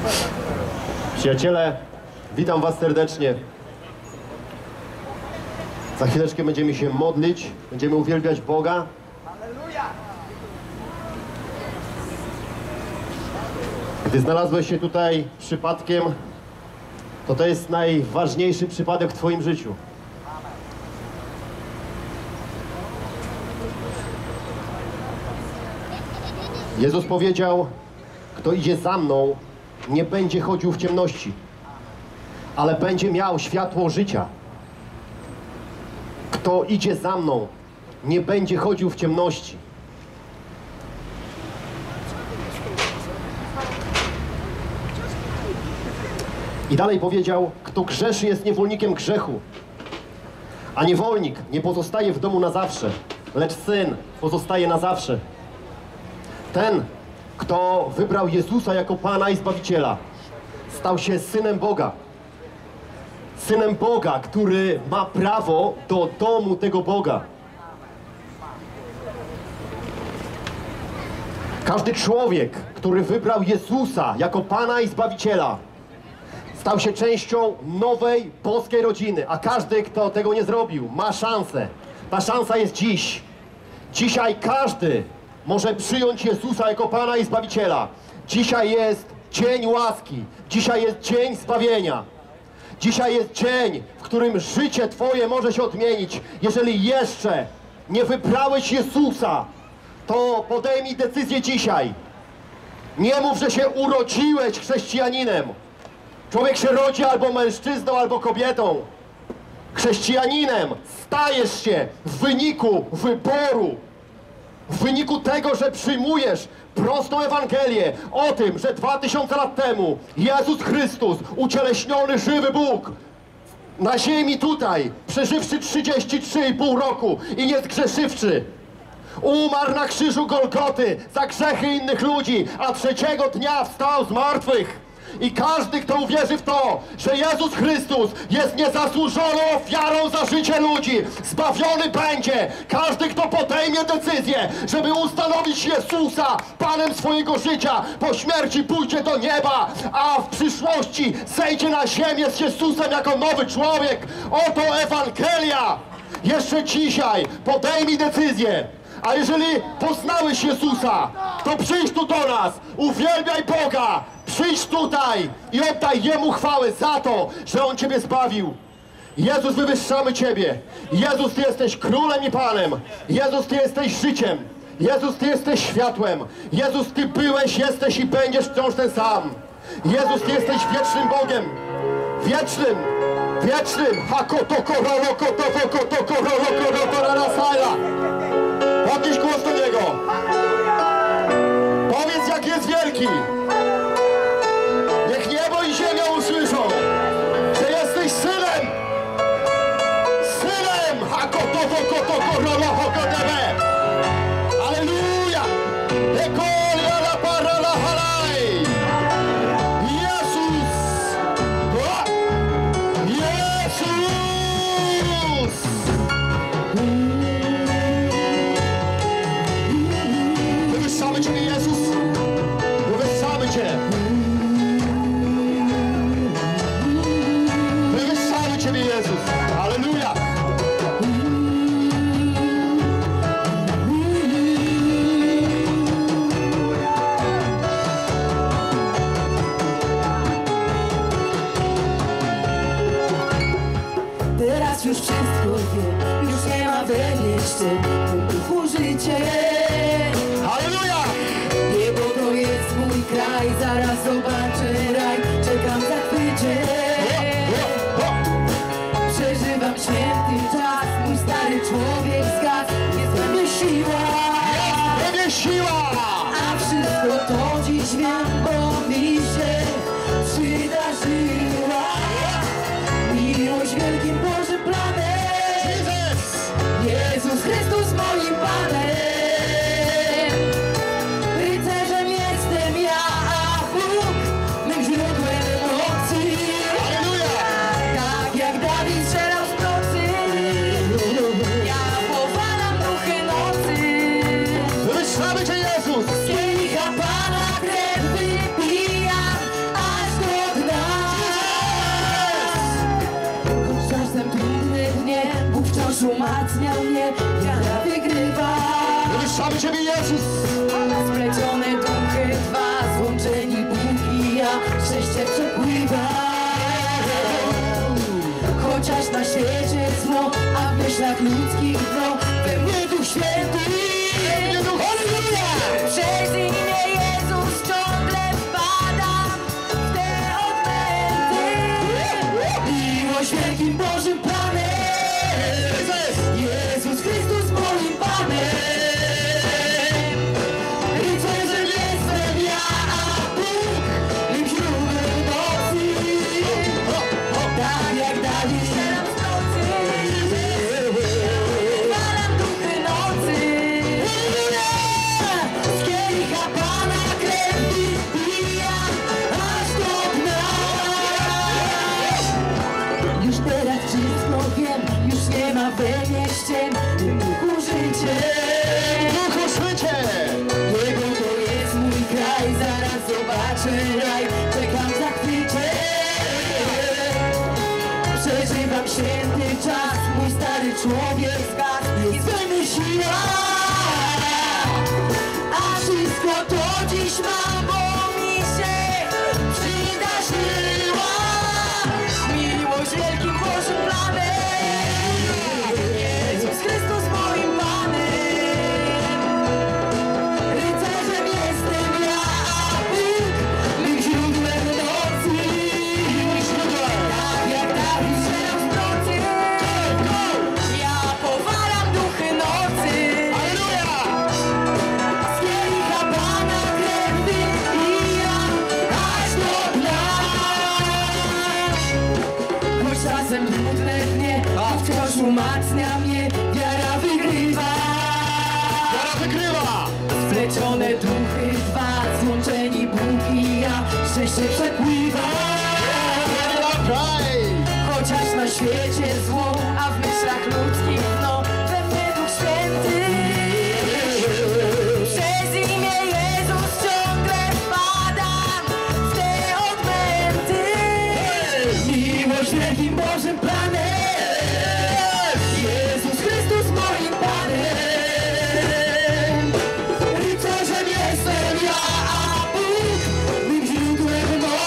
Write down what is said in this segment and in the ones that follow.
Przyjaciele, witam was serdecznie. Za chwileczkę będziemy się modlić, będziemy uwielbiać Boga. Gdy znalazłeś się tutaj przypadkiem, to jest najważniejszy przypadek w twoim życiu. Jezus powiedział, kto idzie za mną, nie będzie chodził w ciemności, ale będzie miał światło życia. Kto idzie za mną, nie będzie chodził w ciemności. I dalej powiedział, kto grzeszy, jest niewolnikiem grzechu, a niewolnik nie pozostaje w domu na zawsze, lecz syn pozostaje na zawsze. Ten, kto wybrał Jezusa jako Pana i Zbawiciela, stał się synem Boga. Synem Boga, który ma prawo do domu tego Boga. Każdy człowiek, który wybrał Jezusa jako Pana i Zbawiciela, stał się częścią nowej boskiej rodziny, a każdy, kto tego nie zrobił, ma szansę. Ta szansa jest dziś. Dzisiaj każdy może przyjąć Jezusa jako Pana i Zbawiciela. Dzisiaj jest dzień łaski. Dzisiaj jest dzień zbawienia. Dzisiaj jest dzień, w którym życie twoje może się odmienić. Jeżeli jeszcze nie wybrałeś Jezusa, to podejmij decyzję dzisiaj. Nie mów, że się urodziłeś chrześcijaninem. Człowiek się rodzi albo mężczyzną, albo kobietą. Chrześcijaninem stajesz się w wyniku wyboru. W wyniku tego, że przyjmujesz prostą Ewangelię o tym, że 2000 lat temu Jezus Chrystus, ucieleśniony, żywy Bóg, na ziemi tutaj, przeżywszy 33,5 roku i nie zgrzeszywszy, umarł na krzyżu Golgoty za grzechy innych ludzi, a trzeciego dnia wstał z martwych. I każdy, kto uwierzy w to, że Jezus Chrystus jest niezasłużoną ofiarą za życie ludzi, zbawiony będzie. Każdy, kto podejmie decyzję, żeby ustanowić Jezusa Panem swojego życia, po śmierci pójdzie do nieba, a w przyszłości zejdzie na ziemię z Jezusem jako nowy człowiek. Oto Ewangelia. Jeszcze dzisiaj podejmij decyzję. A jeżeli poznałeś Jezusa, to przyjdź tu do nas, uwielbiaj Boga, przyjdź tutaj i oddaj Jemu chwałę za to, że On ciebie zbawił. Jezus, wywyższamy Ciebie. Jezus, Ty jesteś Królem i Panem. Jezus, Ty jesteś życiem. Jezus, Ty jesteś światłem. Jezus, Ty byłeś, jesteś i będziesz wciąż ten sam. Jezus, Ty jesteś wiecznym Bogiem. Wiecznym. Wiecznym. Podnieś głos do Niego. Powiedz, jak jest wielki. Niech niebo i ziemia usłyszą, że jesteś Synem. Synem. Aleluja. Jezus. Jezus. Wywyższamy Ciebie, Jezus. Wywyższamy Cię. Wywyższamy Ciebie, Jezus. Alleluja. Teraz już wszystko wiem, już nie ma we mnie jeszcze w duchu życie. Halleluja! Niebo to jest mój kraj, zaraz zobaczę raj, czekam zachwycie. Przeżywam święty czas, mój stary człowiek zgasł, jest we mnie siła. Jest we mnie siła! A wszystko to dziś wiem, bo mi się przydarzyła. Miłość wielkim Bożym planem, Jezus Chrystus moim Panem. Rycerzem jestem ja, a Bóg mym źródłem mocy. Tak jak Dawid strzelał z procy, ja powalam duchy nocy. Wywyższamy Cię, Jezus! Z kielicha Pana krew wypijam, a Wywyższamy Ciebie, Jezus! Splecione duchy dwa, złączeni Bóg i ja, szczęście przepływa. Chociaż na świecie zło, a w myślach ludzkich dno, we mnie Duch Święty. Przez imię Jezus ciągle wpadam w te odmęty. Miłość wielkim Bożym planem, Jezus Chrystus moim Panem. Rycerzem jestem ja, a Bóg mym źródłem mocy. Tak jak Dawid strzelam z nocy, walam duchy nocy. Z kielicha Pana krew wypija aż do dna. Już teraz wszystko wiem, już nie ma we mnie ściem. Duchu życie, Duchu życie! Jego to jest mój kraj. Zaraz zobaczę raj, czekam zachwycie. Przeżywam święty czas, mój stary człowiek zgasł i wymyśliła. A wszystko to dziś mam, bo mi się przydarzyła. Miłość wielkim Bożym planem, Jezus Chrystus moim Panem. Rycerzem jestem ja, a Bóg mym źródłem nocy. Tak jak Dawid strzelam z nocy, ja powalam duchy nocy. Z kielicha Pana krew wypija aż do dna. Choć czasem trudne dnie, a wciąż umacnia mnie, wiara wygrywa. Wiara wygrywa! Splecione duchy dwa, złączeni Bóg i ja, szczęście przepływa. Kraj! Chociaż na świecie zło, a w myślach ludzkich dno, we mnie Duch Święty. Przez imię Jezus ciągle wpadam w te odmęty. Miłość wielkim Bożym planem, Jezus Chrystus moim Panem. Rycerzem jestem ja, a Bóg mym źródłem mocy.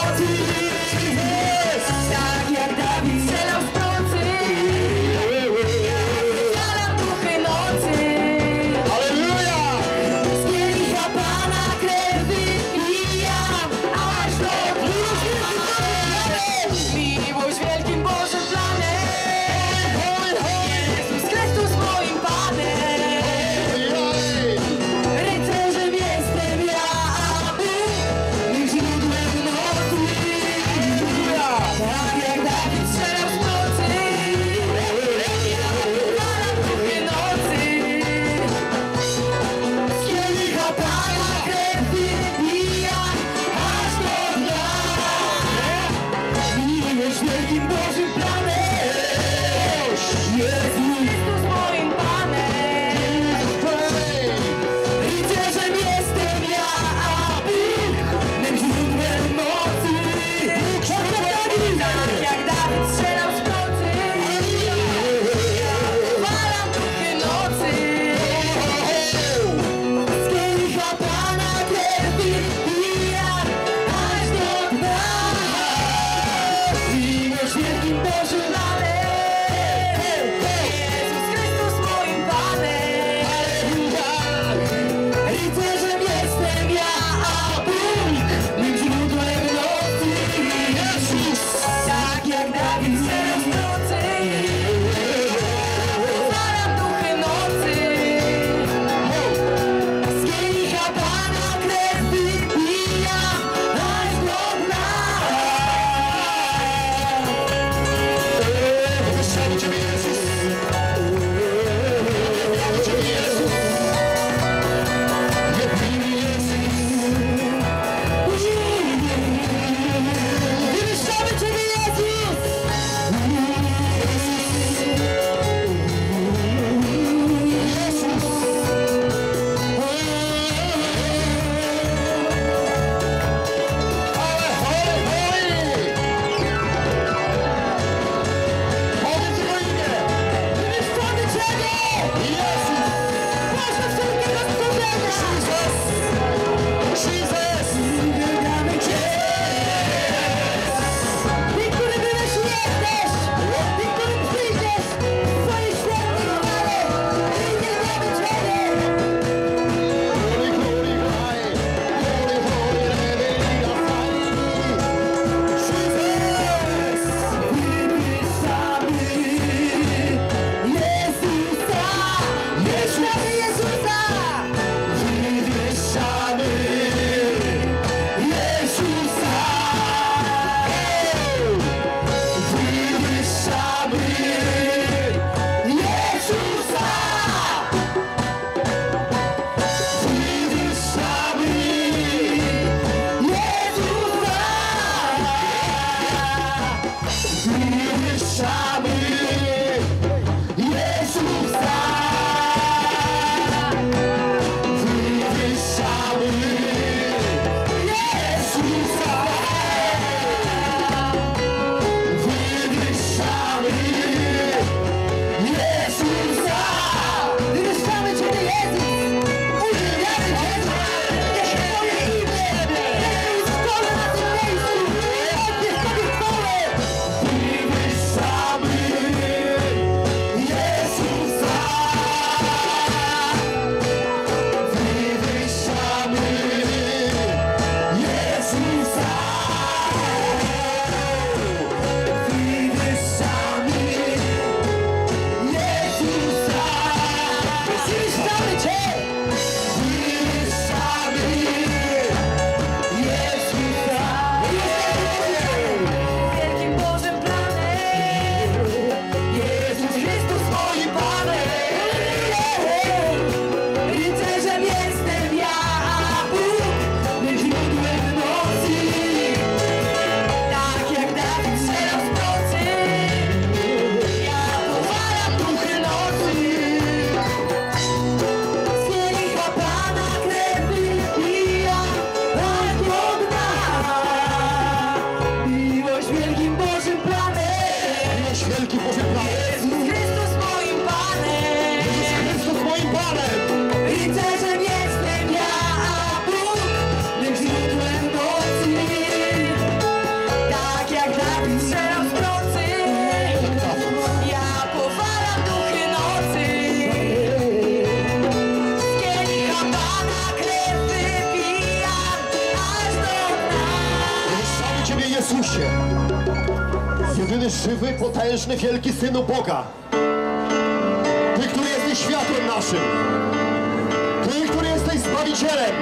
się. Jedyny żywy, potężny, wielki Synu Boga. Ty, który jesteś światłem naszym. Ty, który jesteś Zbawicielem.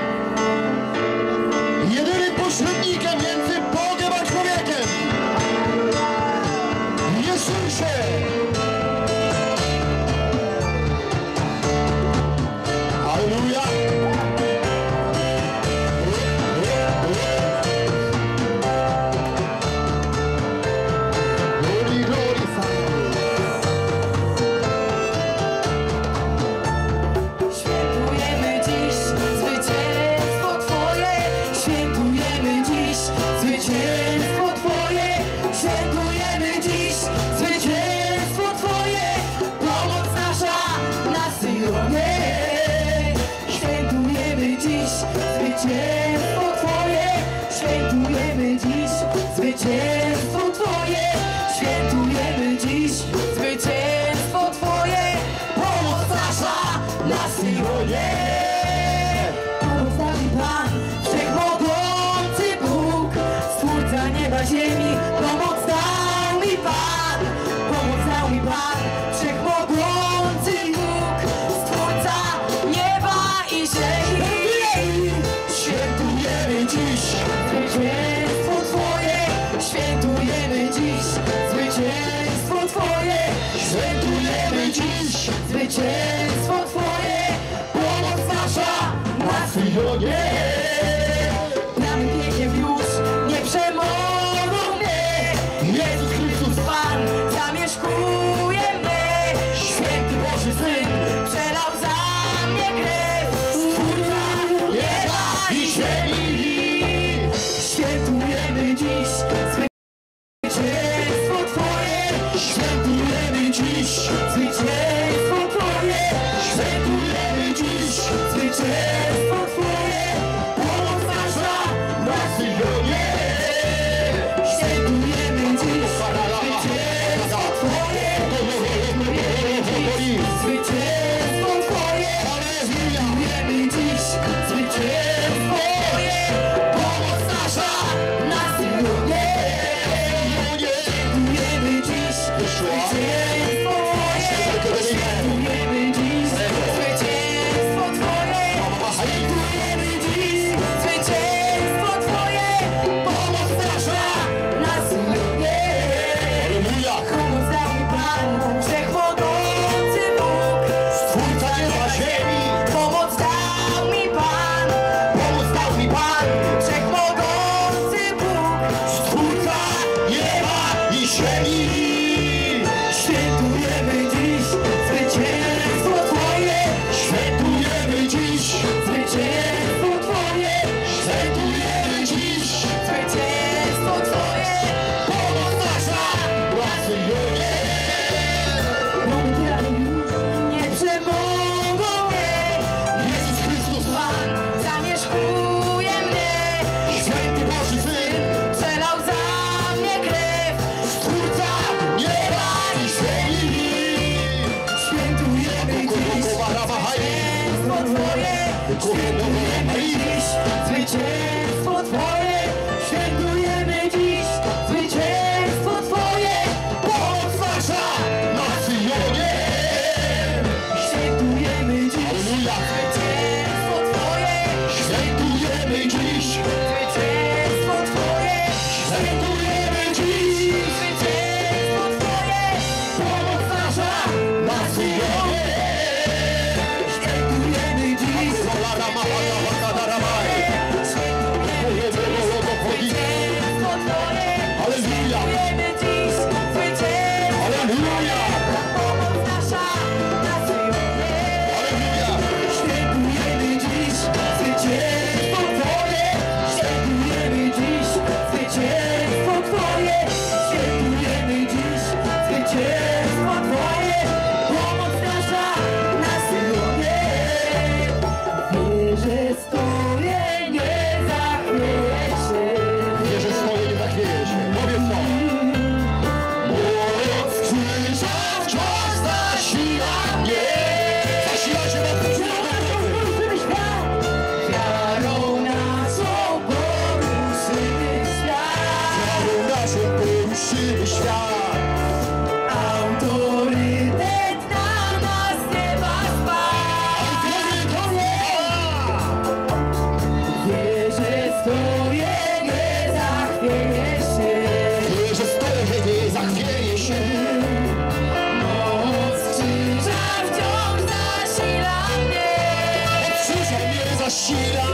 Jedynym pośrednikiem między Bogiem a człowiekiem. Jezusie! Halleluja! Glory, glory, Świętujemy dziś zwycięstwo Twoje. Świętujemy dziś zwycięstwo Twoje. Świętujemy dziś zwycięstwo Twoje. Pomoc nasza na Syjonie. Świętujemy dziś zwycięstwo Twoje. Świętujemy dziś zwycięstwo Twoje. Świętujemy dziś zwycięstwo Twoje. Pomoc nasza na Syjonie. Pomoc nami Pan, Wszechmogący Bóg, Stwórca nieba, ziemi. Pomoc dał mi Pan, pomoc dał mi Pan, Wszechmogący Bóg, Stwórca nieba i ziemi. Świętujemy dziś zwycięstwo Twoje. Świętujemy dziś zwycięstwo Twoje. Świętujemy dziś zwycięstwo Twoje. Pomoc nasza na Syjonie. Bramy piekieł już nie przemogą mnie. Jezus Chrystus Pan zamieszkuje mnie. Święty Boży Syn przelał za mnie krew. Stwórca nieba i ziemi. Świętujemy dziś zwycięstwo Twoje. Świętujemy dziś zwycięstwo Twoje. Świętujemy dziś zwycięstwo Twoje. Pomoc nasza na Syjonie. Świętujemy dziś zwycięstwo Twoje. Świętujemy dziś zwycięstwo Twoje. Świętujemy dziś zwycięstwo Twoje. Pomoc nasza na Syjonie. Świętujemy dziś zwycięstwo Twoje. Świętujemy dziś zwycięstwo Twoje. Świętujemy dziś zwycięstwo Twoje. Pomoc nasza na Syjonie. Pomoc dał mi Pan, Wszechmogący Bóg, Stwórca nieba, ziemi. pomoc dał mi Pan, Wszechmogący Bóg, Stwórca nieba i ziemi. świętujemy dziś zwycięstwo Twoje. Świętujemy dziś. Zwycięstwo Twoje, Świętujemy dziś. zwycięstwo Twoje. Pomoc nasza na Syjonie. Lubię już nie przemogą mnie. Jezus Chrystus Pan zamieszkuje mnie. Święty Boży Syn, Przelał za mnie krew. Stwórca nieba i ziemi. Świętujemy dziś zwycięstwo Twoje. Świętujemy dziś zwycięstwo Twoje. Świętujemy dziś zwycięstwo Twoje. Pomoc nasza na Syjonie. Świętujemy dziś zwycięstwo Twoje. Świętujemy dziś. Zwycięstwo Twoje. Świętujemy dziś. Zwycięstwo Twoje. Pomoc nasza na Syjonie. Świętujemy dziś zwycięstwo Twoje. Halleluja. Świętujemy dziś zwycięstwo. Halleluja. Pomoc nasza na Syjonie. Halleluja. Świętujemy dziś zwycięstwo Twoje. Świętujemy dziś zwycięstwo Twoje. Świętujemy dziś zwycięstwo Twoje. Pomoc nasza na Syjonie. Wierzę stoję, nie zachwieję się. Wierzę swoje, nie zachwieje się. Powiedz to. Moc krzyża wciąż zasila mnie. Zasila się na Poruszymy świat. Wiarą naszą poruszymy świat. zasila.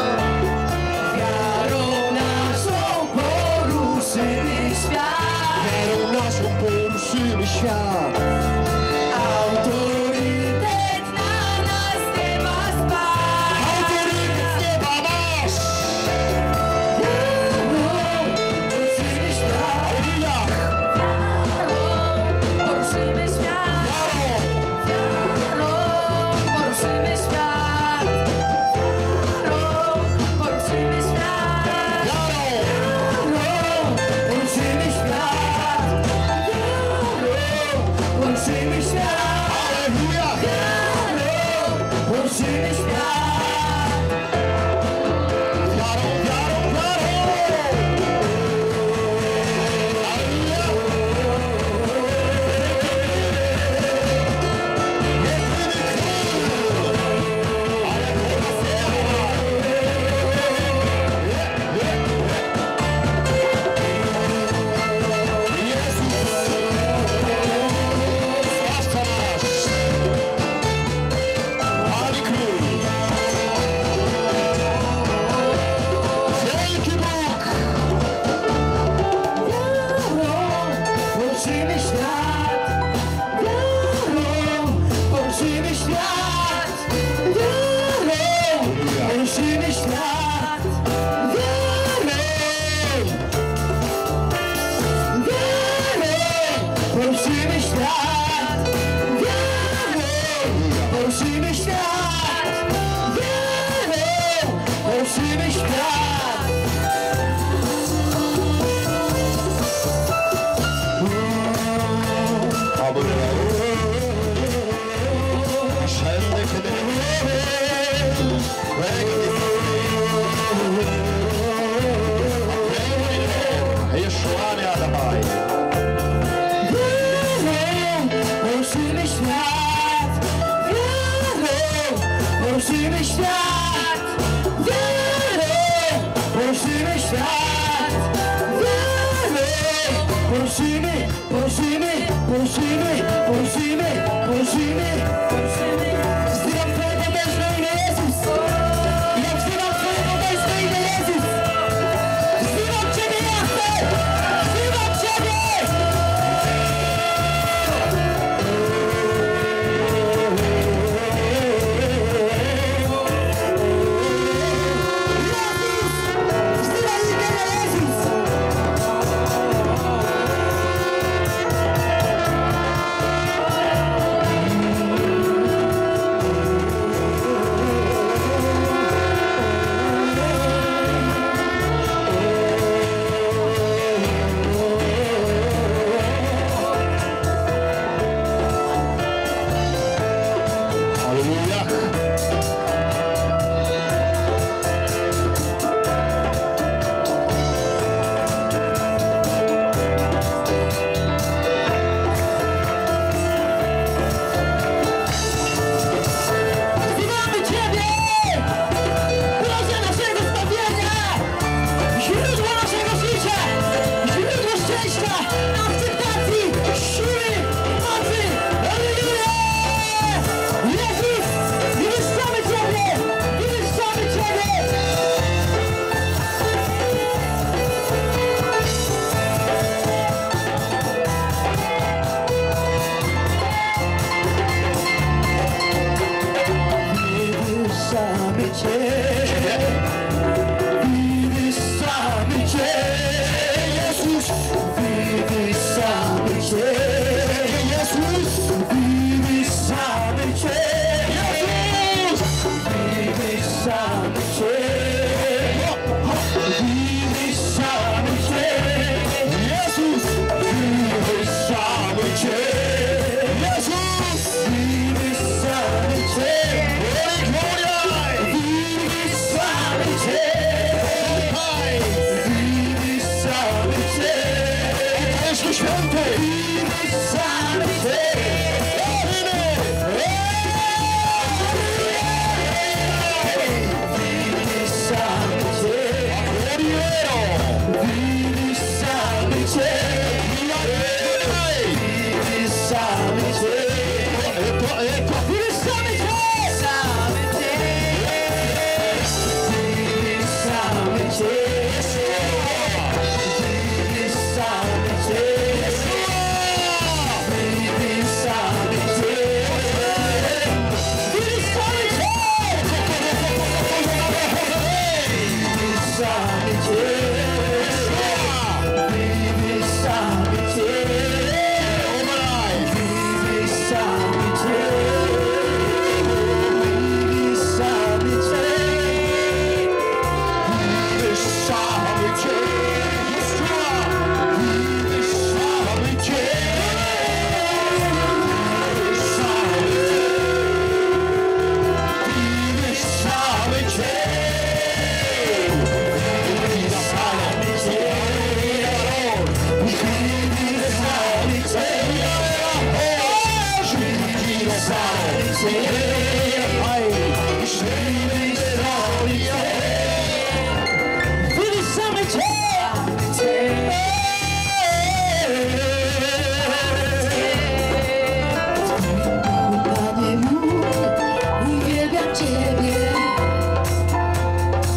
Wiarą naszą poruszymy świat. Wiarą naszą poruszymy świat. Autorytet na nas nie ma spać. Autorytet z nieba masz. Poruszymy świat. Poruszymy świat. Poruszymy świat. Poruszymy świat. Poruszymy świat. Poruszymy świat. Aleluja. Poruszymy świat. Wiarą, wiarą, wiarą. Zbawca nasz. Pani Król. Wielki Bóg. Poruszymy świat. Poruszymy świat. Poruszymy świat. Poruszymy świat. Poruszymy świat. Poruszymy świat. Szędy Yeshua dabei. Poruszymy świat. Poruszymy świat. Poruszymy świat. Poruszymy, poruszymy, poruszymy, poruszymy, poruszymy, poruszymy. Wzywam Twojego męża imię Jezus. Ja wzywam Twojego męża imię Jezus. Wzywam Ciebie, Jachwę. Wzywam Ciebie. Wzywam imienia Jezus.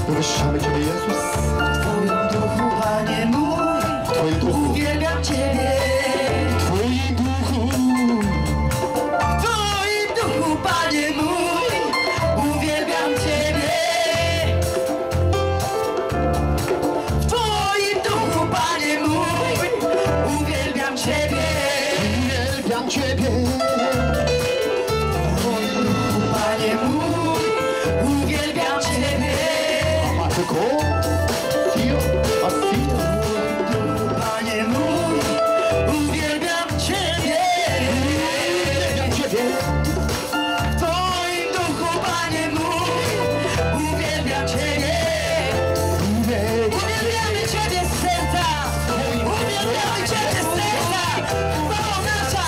Wywyższamy Ciebie, Jezus. W Twoim duchu, Panie mój, W Twoim duchu. uwielbiam Ciebie. W Twoim duchu. W Twoim duchu, Panie mój, uwielbiam Ciebie. W Twoim duchu, Panie mój, uwielbiam Ciebie. Uwielbiam Ciebie. W Twoim duchu, Panie mój, uwielbiam Ciebie. Matko, Sio, a Sio. Panie mój, uwielbiam Ciebie. Uwielbiam Ciebie. W Twoim duchu, Panie mój, uwielbiam Ciebie. Uwielbiamy Ciebie z serca. Uwielbiamy Ciebie z serca. Chwała nasza.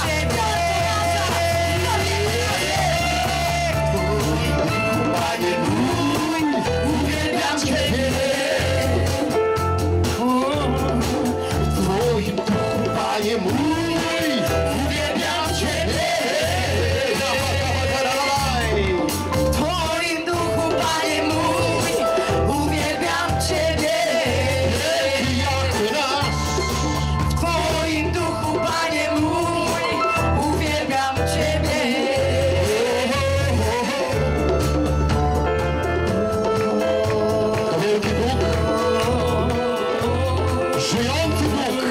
Panie mój, uwielbiam Ciebie. W Twoim duchu, Panie mój. Uwielbiam Ciebie. W Twoim duchu, Panie mój, uwielbiam Ciebie. Jak nasz. W Twoim duchu, Panie mój, uwielbiam Ciebie. To wielki Bóg. Żyjący Bóg.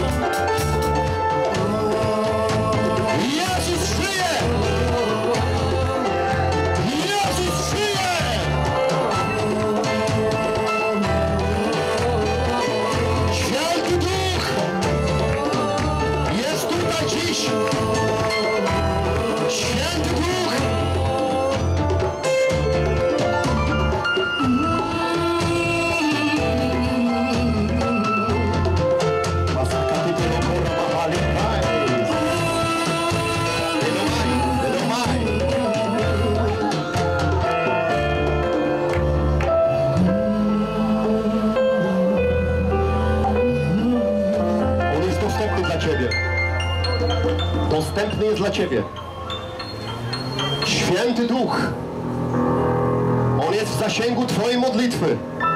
Jezus żyje! Jezus żyje! Święty Duch jest tutaj dziś. Święty Duch. Masakati Pelokora Mahali Kai. Edomai, Edomai. On jest dostępny dla Ciebie. Dostępny jest dla Ciebie. Święty Duch. On jest w zasięgu Twojej modlitwy.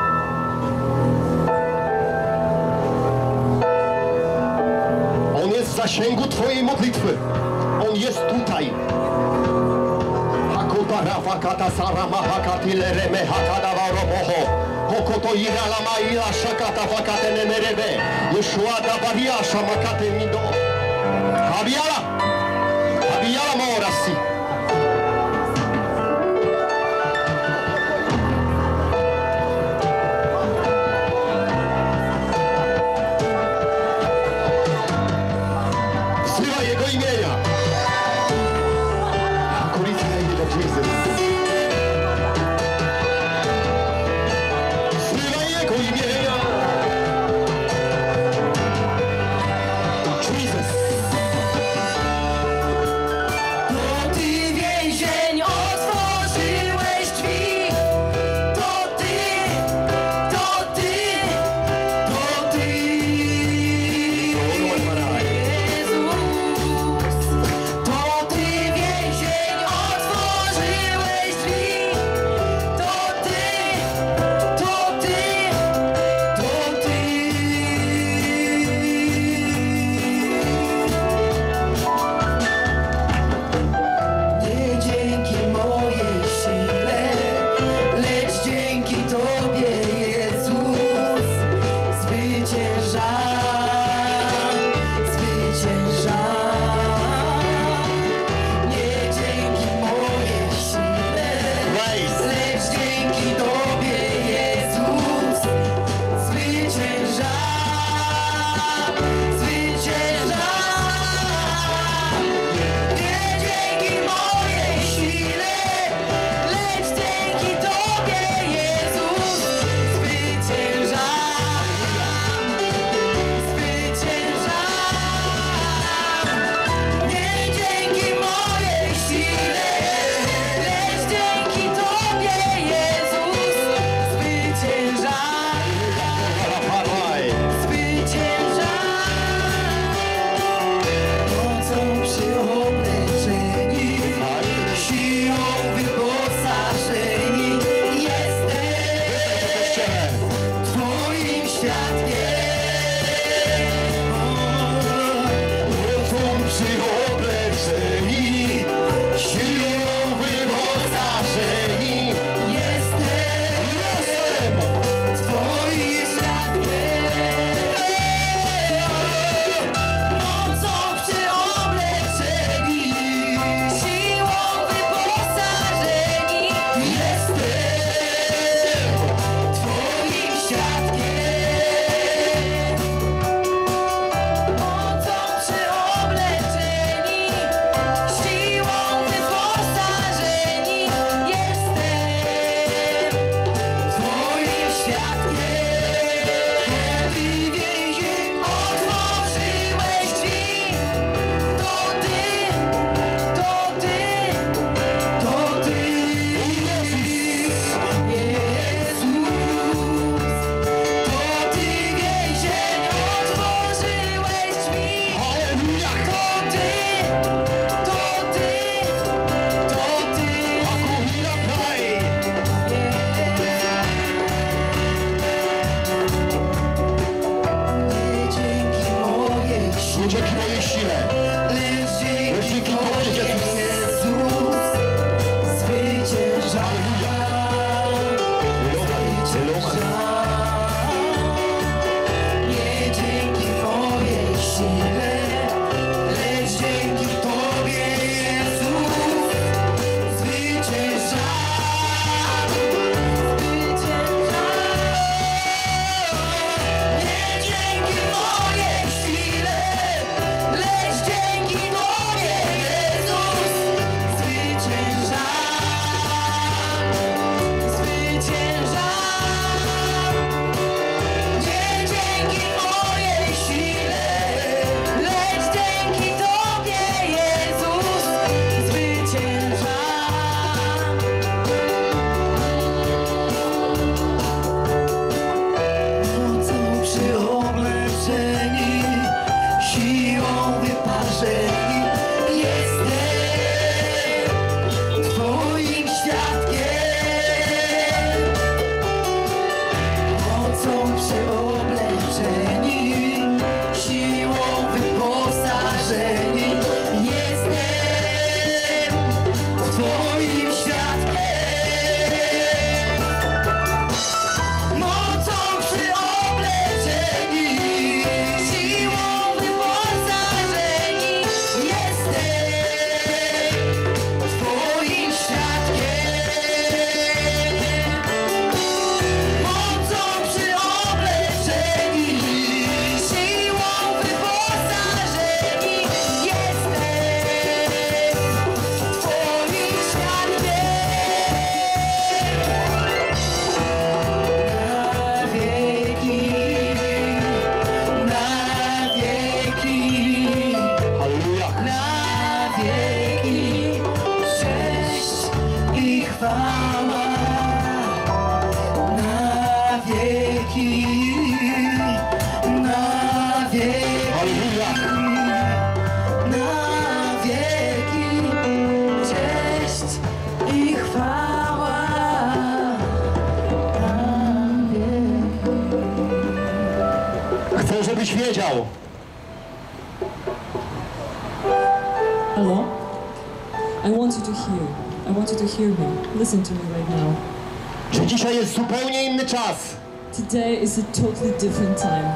On jest w zasięgu Twojej modlitwy. On jest tutaj. Hakuta rafa kata sara mahakati lereme hakada varomoho. Hokoto ira lama ila shakata fakate nemerebe. Yeshua da baria shamakate mido. Habiala. Habiala morasi. Wzywaj Jego imienia. Akulita imienia Jesus. Wzywaj Jego imienia. Jesus. żebyś wiedział. Hello? I want you to hear. I want you to hear me. Listen to me right now. Że dzisiaj jest zupełnie inny czas Today is a totally different time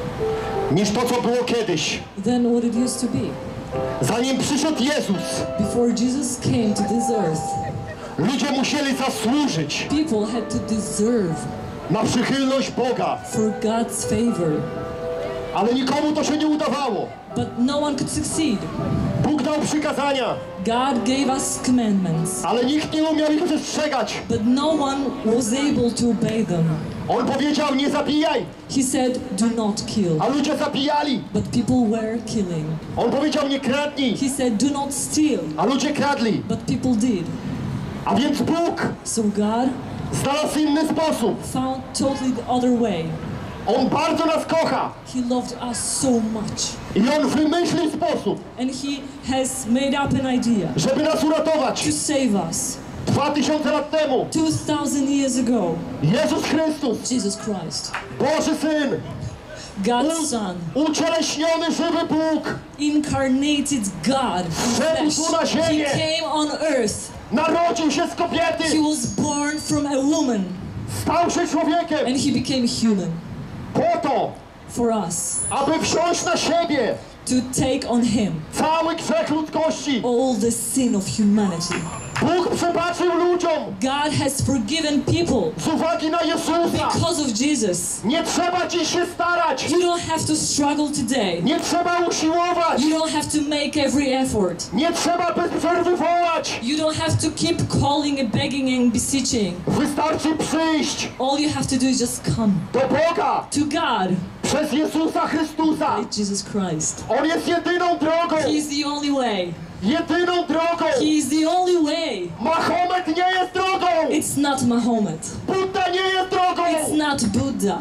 niż to, co było kiedyś. than what it used to be. Zanim przyszedł Jezus, Before Jesus came to this earth, ludzie musieli zasłużyć people had to deserve na przychylność Boga, for God's favor. ale nikomu to się nie udawało. But no one could succeed. Bóg dał przykazania, God gave us commandments, ale nikt nie umiał ich przestrzegać. but no one was able to obey them. On powiedział, nie zabijaj, He said, do not kill. a ludzie zabijali. But people were killing. On powiedział, nie kradnij, He said, do not steal. a ludzie kradli. But people did. A więc Bóg So God znalazł inny sposób. found totally the other way. On bardzo nas kocha He loved us so much. i On wymyślił sposób, And He has made up an idea żeby nas uratować. to save us. 2000 lat temu 2000 years ago, Jezus Chrystus, Jesus Christ, Boży Syn, God's Son, ucieleśniony żywy Bóg, incarnated God in Wszedł tu na flesh. He ziemię. came on earth. narodził się z He kobiety, was born from a woman. stał się człowiekiem And He became human po to, for us, aby wziąć na siebie to take on Him cały grzech ludzkości. all the sin of humanity. Bóg przebaczył ludziom God has forgiven people z uwagi na Jezusa. because of Jesus. Nie trzeba dziś się starać, You don't have to struggle today. nie trzeba usiłować, You don't have to make every effort. nie trzeba bez przerwy wołać. You don't have to keep calling and begging and beseeching. Wystarczy przyjść All you have to do is just come do Boga to God przez Jezusa Chrystusa. by Jesus Christ. On jest jedyną drogą, He is the only way. jedyną drogą. He is the only way. Mahomet nie jest drogą, It's not Muhammad. Budda nie jest drogą, It's not Buddha.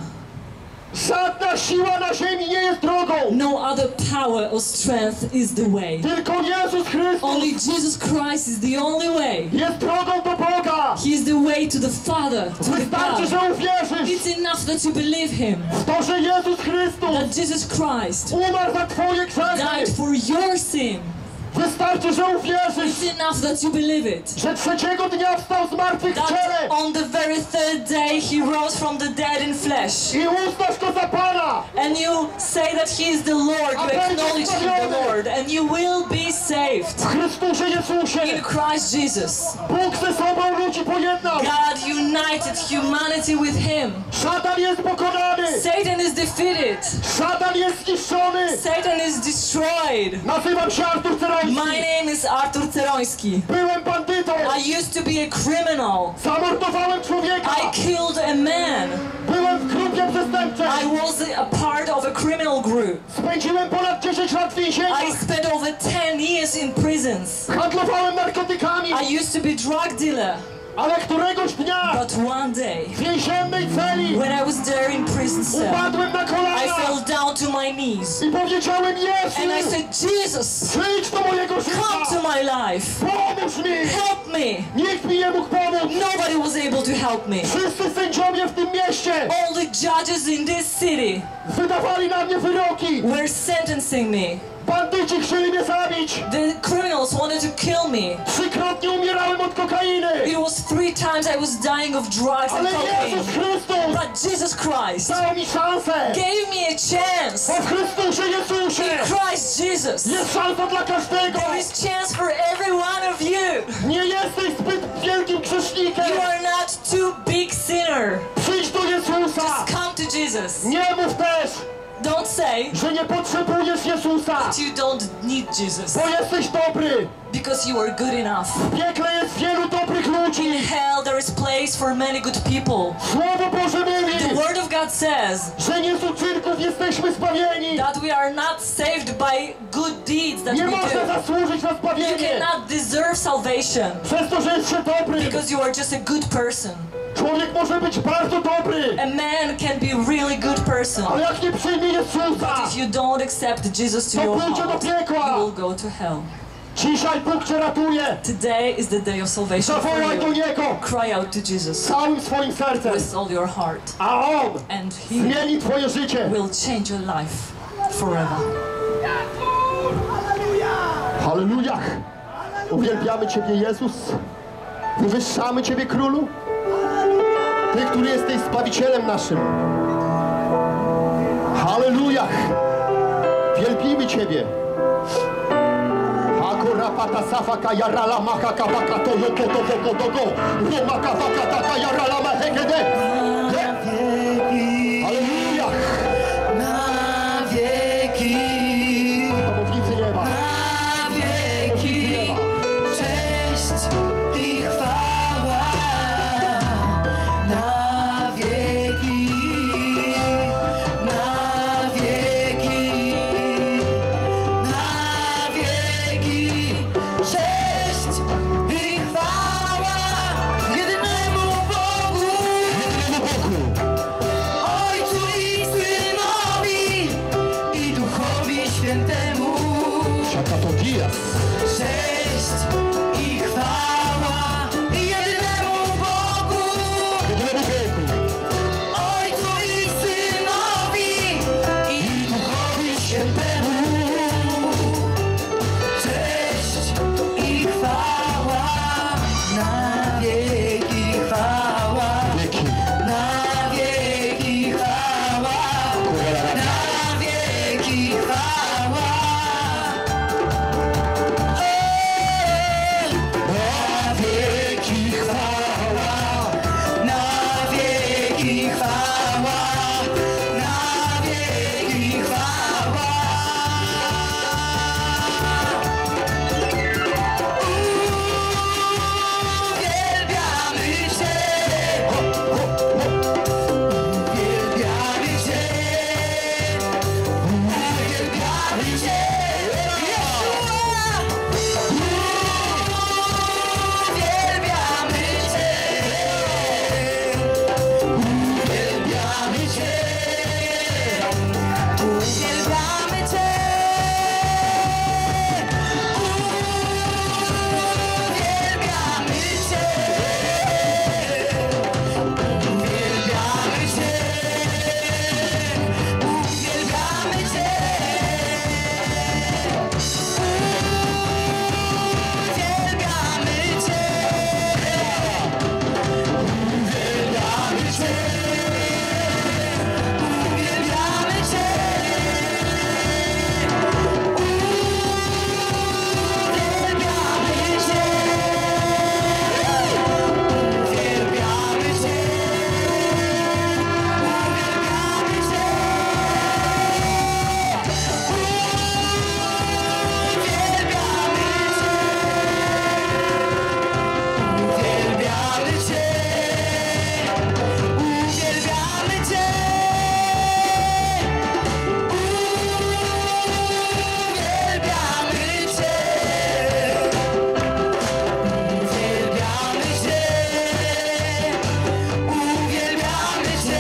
żadna siła na ziemi nie jest drogą. No other power or strength is the way. Tylko Jezus Chrystus Only Jesus Christ is the only way. jest drogą do Boga. He is the way to the Father, to the Wystarczy, God. że uwierzysz It's enough that you believe Him, w to, że Jezus Chrystus that Jesus Christ umarł za twoje grzechy. died for your sin. Wystarczy, że uwierzysz, It's enough that you believe it. że trzeciego dnia wstał z martwych w ciele That on the very third day He rose from the dead in flesh. i uznasz go za Pana. And you say that He is the Lord, you acknowledge Him the Lord, and you will be saved. W Chrystusie Jezusie In Christ Jesus, Bóg ze sobą ludzi pojednał. God united humanity with Him. Szatan jest pokonany. Satan is defeated. Szatan jest zniszczony. Satan is destroyed. Nazywam się Artur Ceroński. My name is Artur Ceroński. Byłem bandytą. I used to be a criminal. Zamordowałem człowieka. I killed a man. Byłem w grupie przestępczej. I was a part of a criminal group. Spędziłem ponad 10 lat w I więzieniach. spent over 10 years in prisons. Handlowałem narkotykami. I used to be drug dealer. Ale któregoś dnia But one day, w więziennej celi when I was there in prison cell, upadłem na I kolana fell down to my knees. i powiedziałem: And I Jezu, said, Jesus, przyjdź do mojego come życia. to my life. Pomóż mi. Help me. Nikt mi nie mógł pomóc. Nobody was able to help me. Wszyscy sędziowie w tym mieście All the judges in this city wydawali na mnie wyroki. were sentencing me. Bandyci chcieli mnie zabić. The criminals wanted to kill me. 3-krotnie umierałem od kokainy. It was 3 times I was dying of drugs and Ale Jezus cocaine. Chrystus But Jesus Christ dał mi szansę. gave me a chance. Bo w Chrystusie Jezusie In Christ Jesus, jest szansa dla każdego. there is chance for every one of you. Nie jesteś zbyt wielkim grzesznikiem. You are not too big sinner. Przyjdź do Jezusa. Just come to Jesus. Nie mów też, Don't say że nie potrzebujesz Jezusa, that you don't need Jesus bo jesteś dobry. because you are good enough. W piekle jest wielu dobrych In ludzi. hell there is place for many good people. Słowo Boże mówi, The Word of God says że nie z uczynków jesteśmy zbawieni. that we are not saved by good deeds that Nie we można do. zasłużyć na You zbawienie cannot deserve salvation przez to, że jest się dobry. because you are just a good person. Człowiek może być bardzo dobry, A man can be a really good person. ale jak nie przyjmie Jezusa, If you don't accept Jesus to to your pójdzie do heart, piekła. you will go to hell. Dzisiaj Bóg cię ratuje. Today is the day of salvation for Zawołaj do you. Niego Cry out to Jesus całym swoim sercem, with all your heart, a On and He zmieni twoje życie. will change your life. forever. Halleluja! Uwielbiamy Ciebie, Jezus. Wywyższamy Ciebie, Królu. Ty, który jesteś Zbawicielem naszym. Halleluja! Wielbimy Ciebie. Hakorapata safaka yarala mahaka baka toyo koto boko dogo. Romaka baka taka yarala mahekede. Halleluja! Na wieki, Pomocnicy nieba. na wieki, cześć i chwała. Na wieki, na wieki, na wieki, cześć i chwała jednemu Bogu. Ojcu i Synowi i Duchowi Świętemu. Shakatogias. Cześć i chwała jednemu Bogu. Ojcu i Synowi i Duchowi Świętemu. Cześć i chwała na wieki chwała. Wieki. Na wieki chwała, na wieki chwała. Na wieki chwała, na wieki chwała, na wieki chwała. Uwielbiamy Cię. Uwielbiamy Cię, uwielbiamy Cię, Jeszua! Uwielbiamy Cię, uwielbiamy Cię, uwielbiamy Cię, uwielbiamy Cię. Uwielbiamy Cię, uwielbiamy Cię, uwielbiamy Cię, uwielbiamy Cię, uwielbiamy Cię, uwielbiamy Cię, uwielbiamy Cię. Uwielbiamy Cię, uwielbiamy Cię, uwielbiamy Cię, uwielbiamy Cię, uwielbiamy Cię,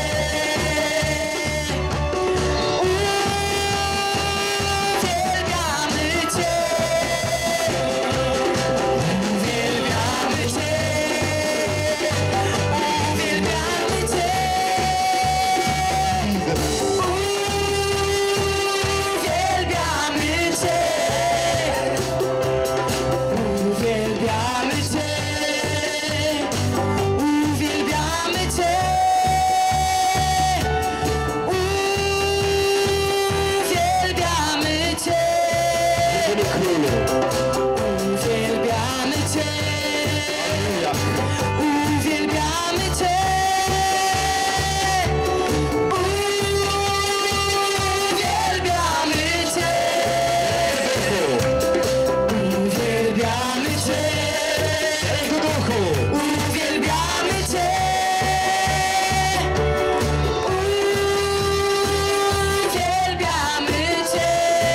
uwielbiamy Cię. Uwielbiamy Cię, uwielbiamy Cię, uwielbiamy Cię, uwielbiamy Cię, uwielbiamy Cię, uwielbiamy Cię. Uwielbiamy Cię, uwielbiamy Cię, uwielbiamy Cię, uwielbiamy Cię, uwielbiamy Cię, uwielbiamy Cię.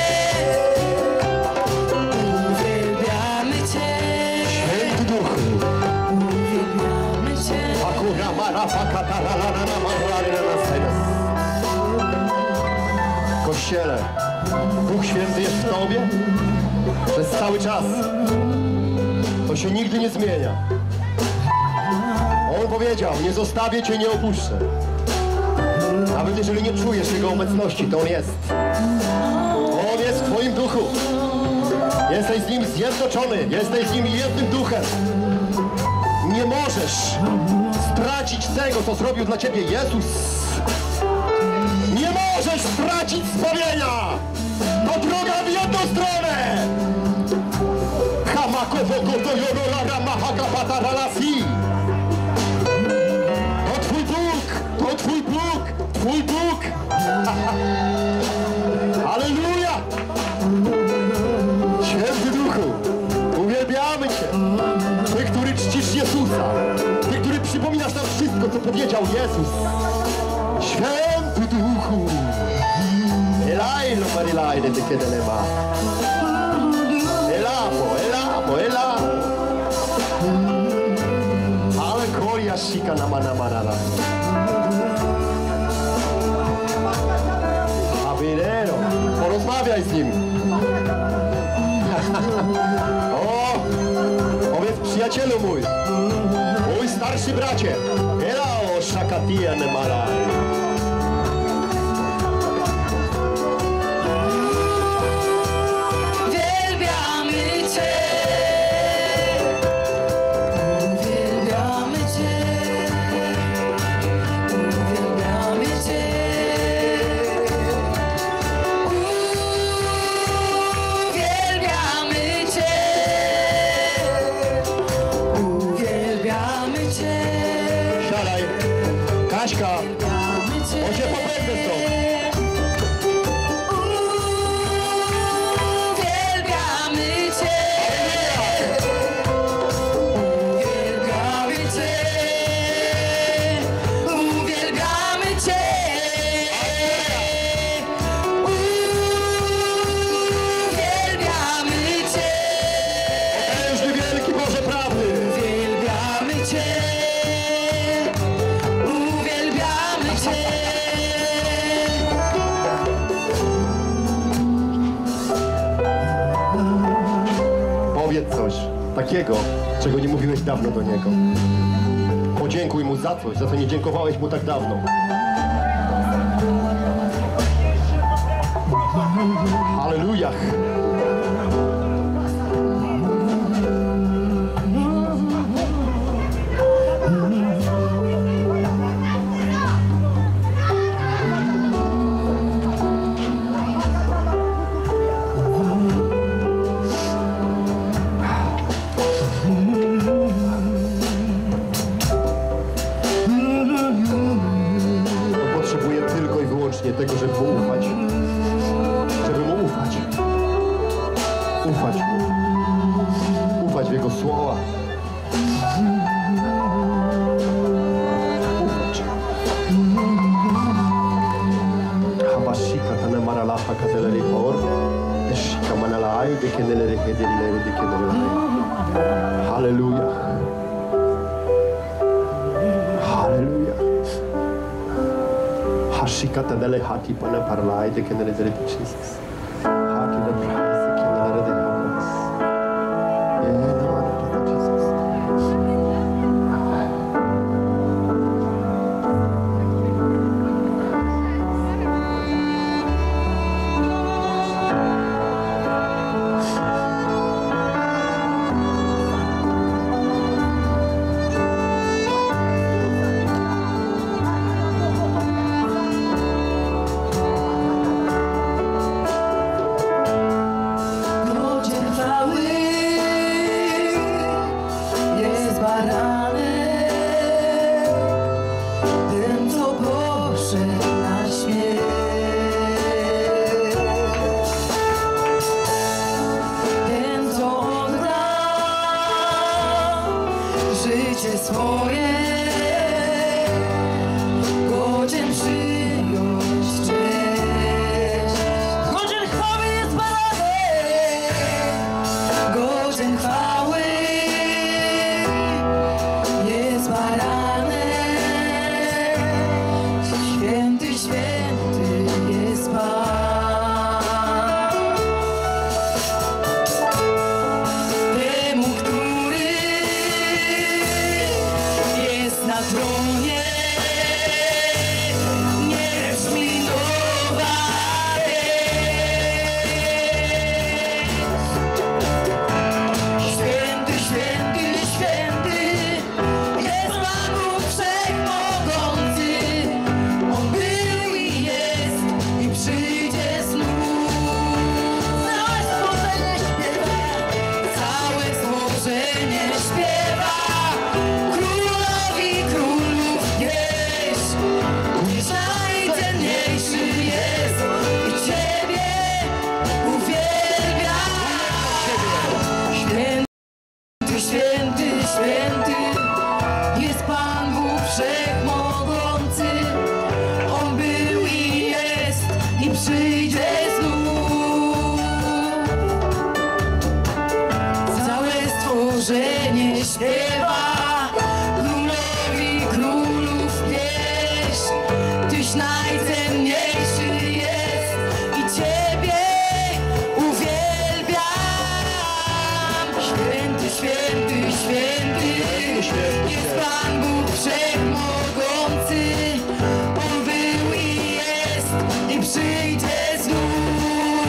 Uwielbiamy Cię, Święty Duchu. uwielbiamy Cię. Akura marafaka taralana maralina nas. Kościele, Duch Święty jest w Tobie przez cały czas. To się nigdy nie zmienia. On powiedział, nie zostawię Cię, nie opuszczę. Nawet jeżeli nie czujesz Jego obecności, to On jest. On jest w Twoim duchu. Jesteś z Nim zjednoczony. Jesteś z Nim jednym duchem. Nie możesz stracić tego, co zrobił dla Ciebie Jezus. Nie możesz stracić zbawienia. To droga w jedną stronę. To Twój Bóg. To Twój Bóg. Twój Bóg. Halleluja. Święty Duchu, uwielbiamy Cię. Ty, który czcisz Jezusa. Ty, który przypominasz nam wszystko, co powiedział Jezus. Święty Duchu. Elajlo marilajne te kedelema. Elamo, elamo, elamo. Ale koria shika na manamarala. Abinero, porozmawiaj z nim. O, powiedz przyjacielu mój starszy bracie. Elao shakatia ne malaj. Kaśka, on się popędzę stąd. Uwielbiamy Cię. Uwielbiamy Cię. Uwielbiamy Cię. Uwielbiamy Cię. Potężny, wielki Boże prawdy. Uwielbiamy Cię. Powiedz coś takiego, czego nie mówiłeś dawno do Niego. Podziękuj Mu za coś, za co nie dziękowałeś Mu tak dawno. Halleluja! Potrzebuję tylko i wyłącznie tego, żeby Mu ufać. Żeby Mu ufać. Ufać Mu. Ufać w Jego słowa. Ufać. Habashika tana maralaha kateleri hor. Eshika manalai de keneleri hedeleri de keneleri. Halleluja. Halleluja. Hashikata dele hati pana parlai de kenere dele Jesus. Haki de praise kenere de habas. Jesus. Tyś najcenniejszy jest i Ciebie uwielbiam. Święty, święty, święty jest Pan Bóg Wszechmogący. On był i jest i przyjdzie znów.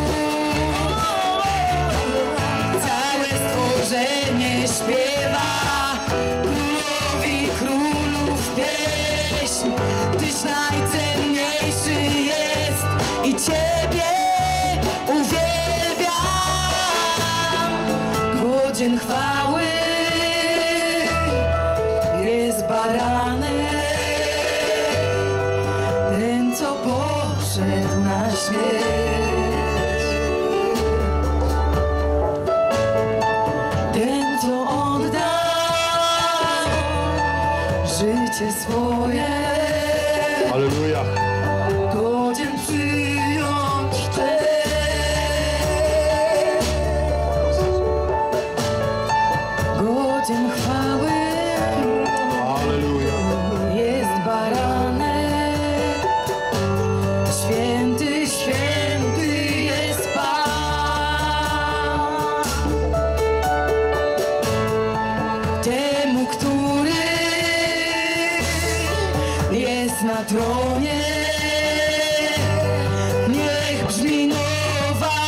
Całe stworzenie śpiewa Królowi Królów pieśń. Tyś najcenniejszy jest i Ciebie uwielbiam. Godzien chwały jest baranek, ten co poszedł na śmierć, ten co oddał życie swoje. Halleluja. Godzien przyjąć cześć. Godzien chwały Halleluja. jest baranek. Święty, święty jest Pan. Temu, który jest na tronie, niech brzmi nowa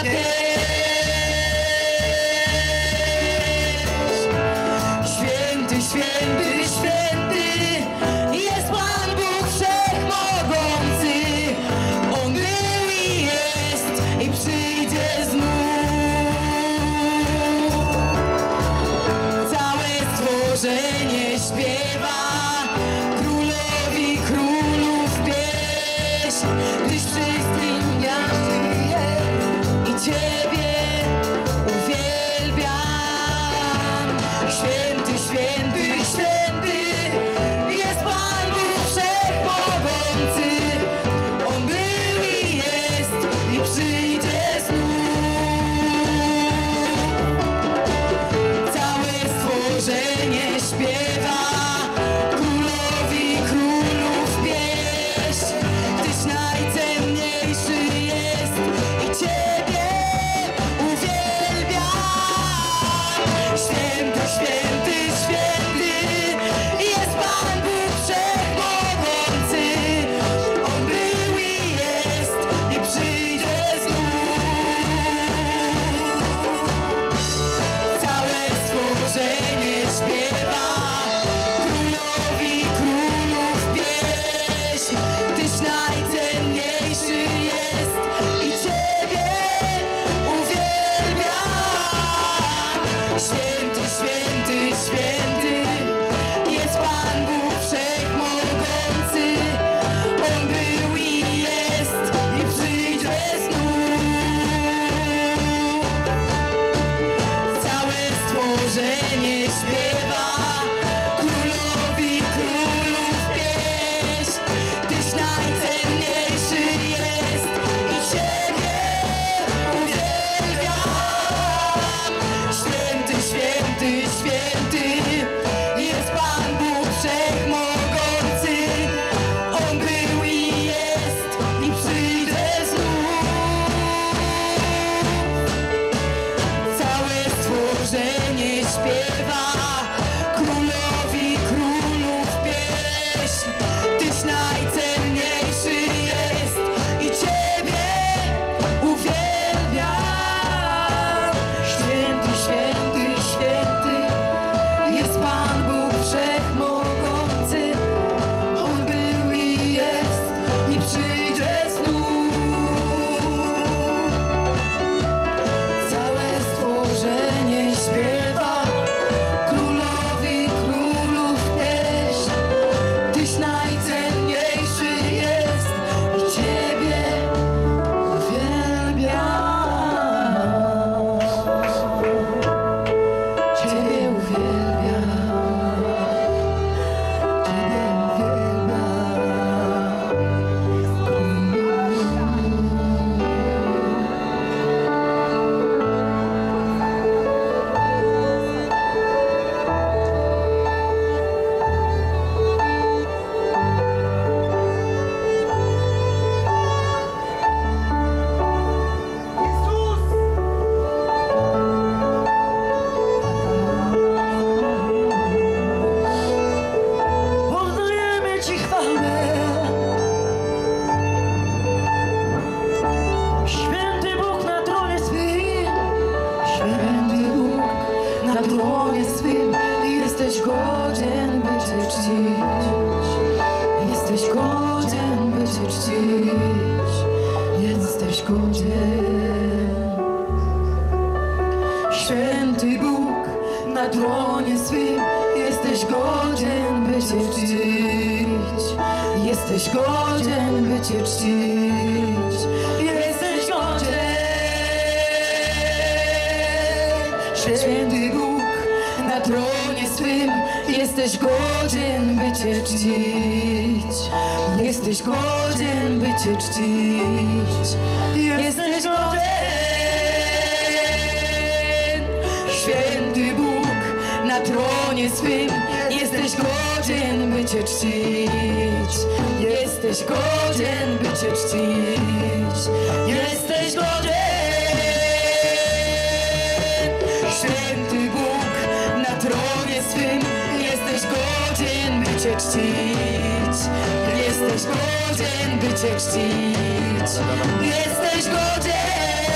pieśń. Święty, święty, święty jest Pan Bóg Wszechmogący. On był i jest i przyjdzie znów. Całe stworzenie śpiewa Królowi Królów pieśń. godzien, by Cię czcić. Jesteś godzien. Święty Bóg na tronie swym, jesteś godzien, by Cię czcić. Jesteś godzien, by Cię czcić. Jesteś godzien. Święty Bóg na tronie swym, jesteś godzien, by Cię czcić. Jesteś godzien, by Cię czcić. Jesteś godzien. Święty Bóg na tronie swym, jesteś godzien, by Cię czcić. Jesteś godzien, by Cię czcić. Jesteś godzien. Święty Bóg na tronie swym, jesteś godzien, by Cię czcić. Jesteś godzien, by Cię czcić. Jesteś godzien.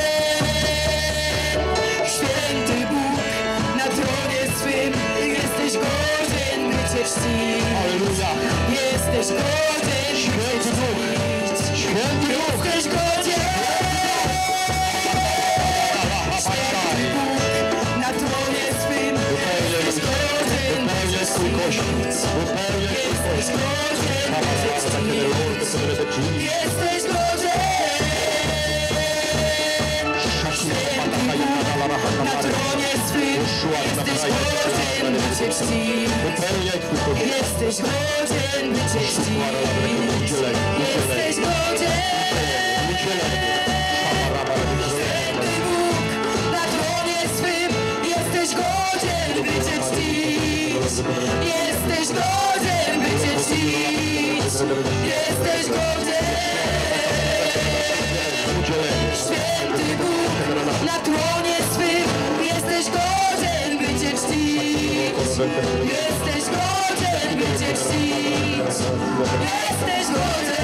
Święty Bóg na tronie swym, jesteś godzien, by Cię czcić. Jesteś godzien, by Cię czcić. Święty Bóg! Jesteś godzien. Święty Bóg na tronie swym, jesteś godzien, by Cię czcić. Jesteś godzien, by Cię czcić. Jesteś godzien. Święty Bóg na tronie swym, jesteś godzien, by Cię czcić. Jesteś godzien, by Cię czcić. Jesteś godzien. Święty Bóg na tronie swym, jesteś godzien, by Cię czcić. Jesteś godzien, by Cię czcić. Jesteś godzien. Święty Bóg na tronie swym, jesteś godzien, by Cię czcić. Jesteś godzien, by Cię czcić. Jesteś godzien.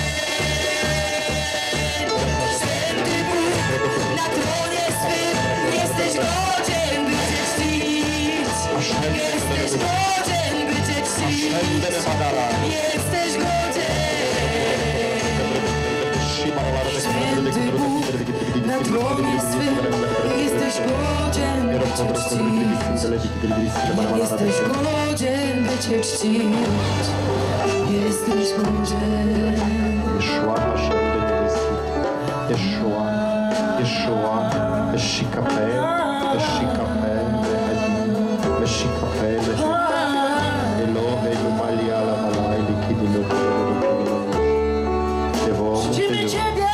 Święty Bóg na tronie swym, jesteś godzien, by Cię czcić. Jesteś godzien, by Cię czcić. Jesteś godzien. Święty Bóg na tronie swym, jesteś godzien, by Cię czcić. Jesteś godzien, by Cię czcić. Jesteś godzien. Yeshua, Hashem Benedesi. Yeshua, Yeshua, Meshikape, Meshikape, Meshikape, Eloheinu Maliala Malai Likidino. Czcimy Ciebie.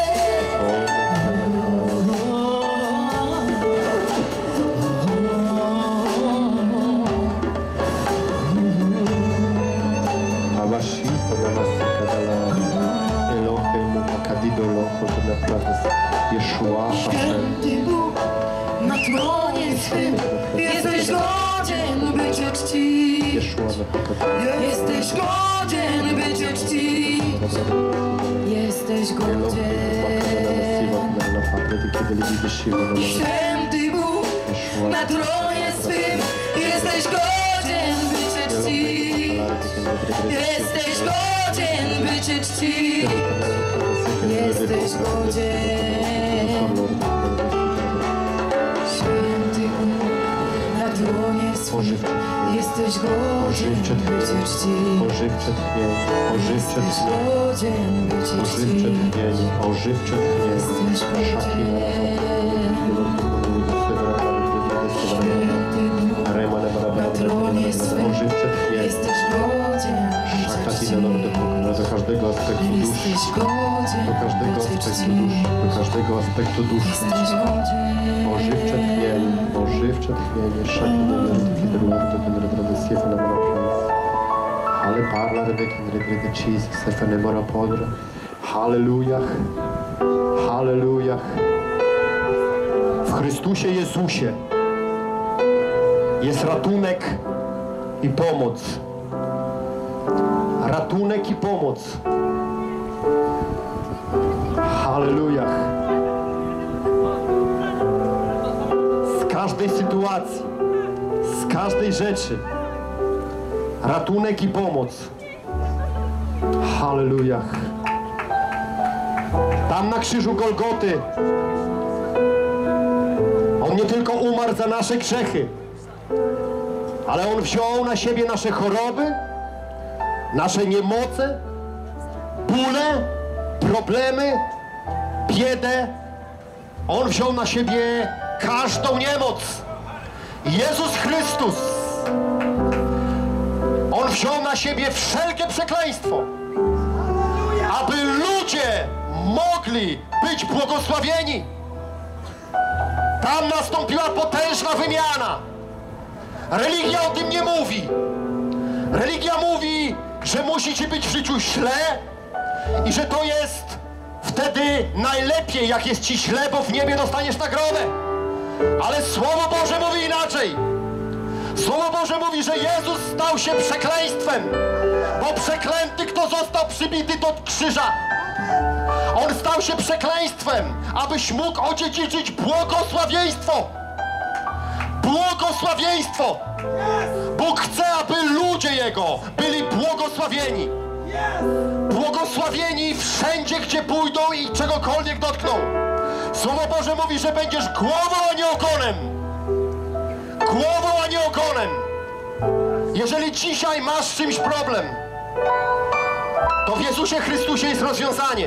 Yeshua, Hashem. Święty Bóg na tronie swym, jesteś godzien, by Cię czcić. Yeshua, Jesteś godzien, by Cię czcić. Jesteś godzien. Święty Bóg na tronie swym, jesteś godzien, by Cię czcić. Jesteś godzien, by Cię czcić. Jesteś godzien. Święty Bóg na tronie swym, jesteś godzien, by Cię czcić. Ożywcze tchnienie, ożywcze Jesteś tchnienie, godzien, by Cię ożywcze czcić. tchnienie, ożywcze tchnienie. Jesteś godzien. Święty Bóg na tronie swym, Ożywcze tchnienie. jesteś godzien, by Cię Do każdego aspektu duszy, Jesteś godzien, do każdego by Cię aspektu czcić. duszy, do każdego aspektu duszy. Jesteś godzien. Ożywcze tchnienie, ożywcze tchnienie, ale parla de Jesus, Stefanemora Podre. Hallelujah, hallelujah. W Chrystusie Jezusie jest ratunek i pomoc. Ratunek i pomoc. Hallelujah. Z każdej sytuacji, z każdej rzeczy. Ratunek i pomoc. Halleluja. Tam na krzyżu Golgoty On nie tylko umarł za nasze grzechy, ale On wziął na siebie nasze choroby, nasze niemoce, bóle, problemy, biedę. On wziął na siebie każdą niemoc. Jezus Chrystus, On wziął na siebie wszelkie przekleństwo, aby ludzie mogli być błogosławieni. Tam nastąpiła potężna wymiana. Religia o tym nie mówi. Religia mówi, że musicie być w życiu źle i że to jest wtedy najlepiej, jak jest ci źle, bo w niebie dostaniesz nagrodę. Ale Słowo Boże mówi inaczej. Słowo Boże mówi, że Jezus stał się przekleństwem, bo przeklęty, kto został przybity do krzyża. On stał się przekleństwem, abyś mógł odziedziczyć błogosławieństwo. Błogosławieństwo! Bóg chce, aby ludzie Jego byli błogosławieni. Błogosławieni wszędzie, gdzie pójdą i czegokolwiek dotkną. Słowo Boże mówi, że będziesz głową, a nie ogonem. Głową, a nie ogonem. Jeżeli dzisiaj masz z czymś problem, to w Jezusie Chrystusie jest rozwiązanie.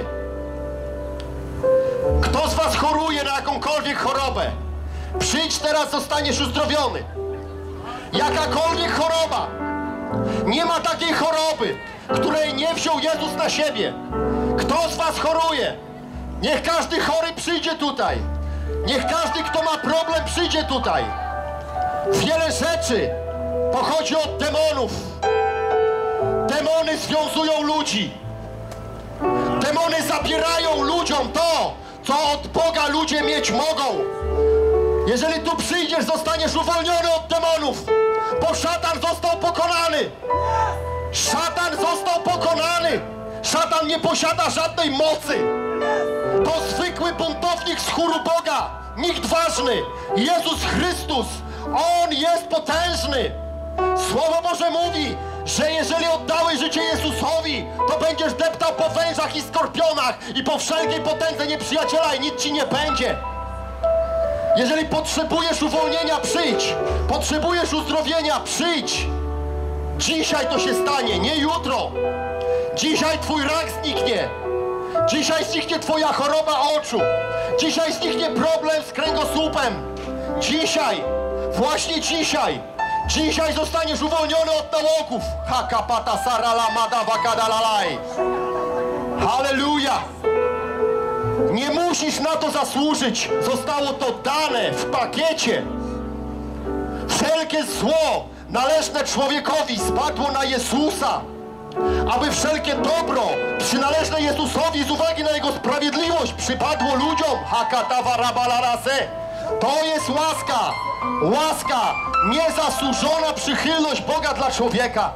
Kto z was choruje na jakąkolwiek chorobę, przyjdź teraz, zostaniesz uzdrowiony. Jakakolwiek choroba. Nie ma takiej choroby, której nie wziął Jezus na siebie. Kto z was choruje? Niech każdy chory przyjdzie tutaj. Niech każdy, kto ma problem, przyjdzie tutaj. Wiele rzeczy pochodzi od demonów. Demony związują ludzi. Demony zabierają ludziom to, co od Boga ludzie mieć mogą. Jeżeli tu przyjdziesz, zostaniesz uwolniony od demonów, bo szatan został pokonany. Szatan został pokonany. Szatan nie posiada żadnej mocy. To zwykły buntownik z chóru Boga. Nikt ważny. Jezus Chrystus. On jest potężny. Słowo Boże mówi, że jeżeli oddałeś życie Jezusowi, to będziesz deptał po wężach i skorpionach i po wszelkiej potędze nieprzyjaciela i nic ci nie będzie. Jeżeli potrzebujesz uwolnienia, przyjdź. Potrzebujesz uzdrowienia, przyjdź. Dzisiaj to się stanie, nie jutro. Dzisiaj twój rak zniknie. Dzisiaj zniknie twoja choroba oczu. Dzisiaj zniknie problem z kręgosłupem. Dzisiaj, właśnie dzisiaj. Dzisiaj zostaniesz uwolniony od nałogów. Hakapata sarala madawa kadalalaj. Halleluja. Nie musisz na to zasłużyć. Zostało to dane w pakiecie. Wszelkie zło należne człowiekowi spadło na Jezusa, aby wszelkie dobro przynależne Jezusowi z uwagi na Jego sprawiedliwość przypadło ludziom. Hakatawa rabalarase. To jest łaska. Łaska, niezasłużona przychylność Boga dla człowieka.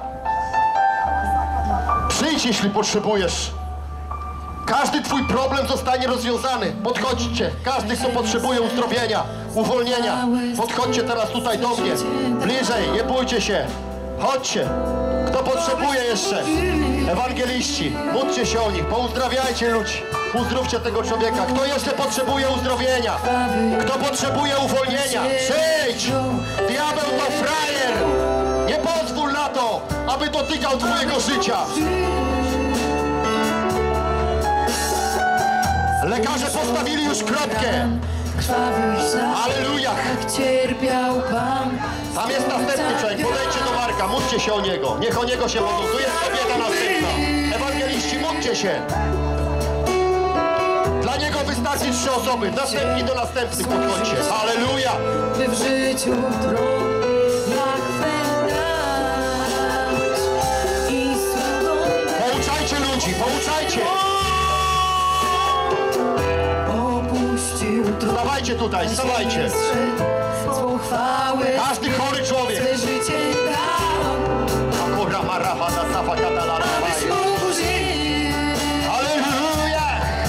Przyjdź, jeśli potrzebujesz. Każdy twój problem zostanie rozwiązany. Podchodźcie. Każdy, kto potrzebuje uzdrowienia, uwolnienia. Podchodźcie teraz tutaj do mnie. Bliżej, nie bójcie się. Chodźcie. Kto potrzebuje jeszcze? Ewangeliści, módlcie się o nich. Pouzdrawiajcie ludzi. Uzdrówcie tego człowieka. Kto jeszcze potrzebuje uzdrowienia? Kto potrzebuje uwolnienia? Przyjdź! Diabeł to frajer! Nie pozwól na to, aby dotykał twojego życia. Lekarze postawili już kropkę. Halleluja! Tam jest następny człowiek. Podejdźcie do Marka, módlcie się o niego. Niech o niego się modlą. Tu jest kobieta następna. Ewangeliści, módlcie się. Dla niego wystarczy 3 osoby. Następni do następnych podchodźcie. Halleluja! By w życiu trud jak wędrać i swobodnie Pouczajcie ludzi, pouczajcie! opuścił trud. Stawajcie tutaj, stawajcie. Swą chwałę Każdy chory człowiek. swe życie dał, Akura maraha na safa katalalawaj. abyś mógł żyć. Halleluja!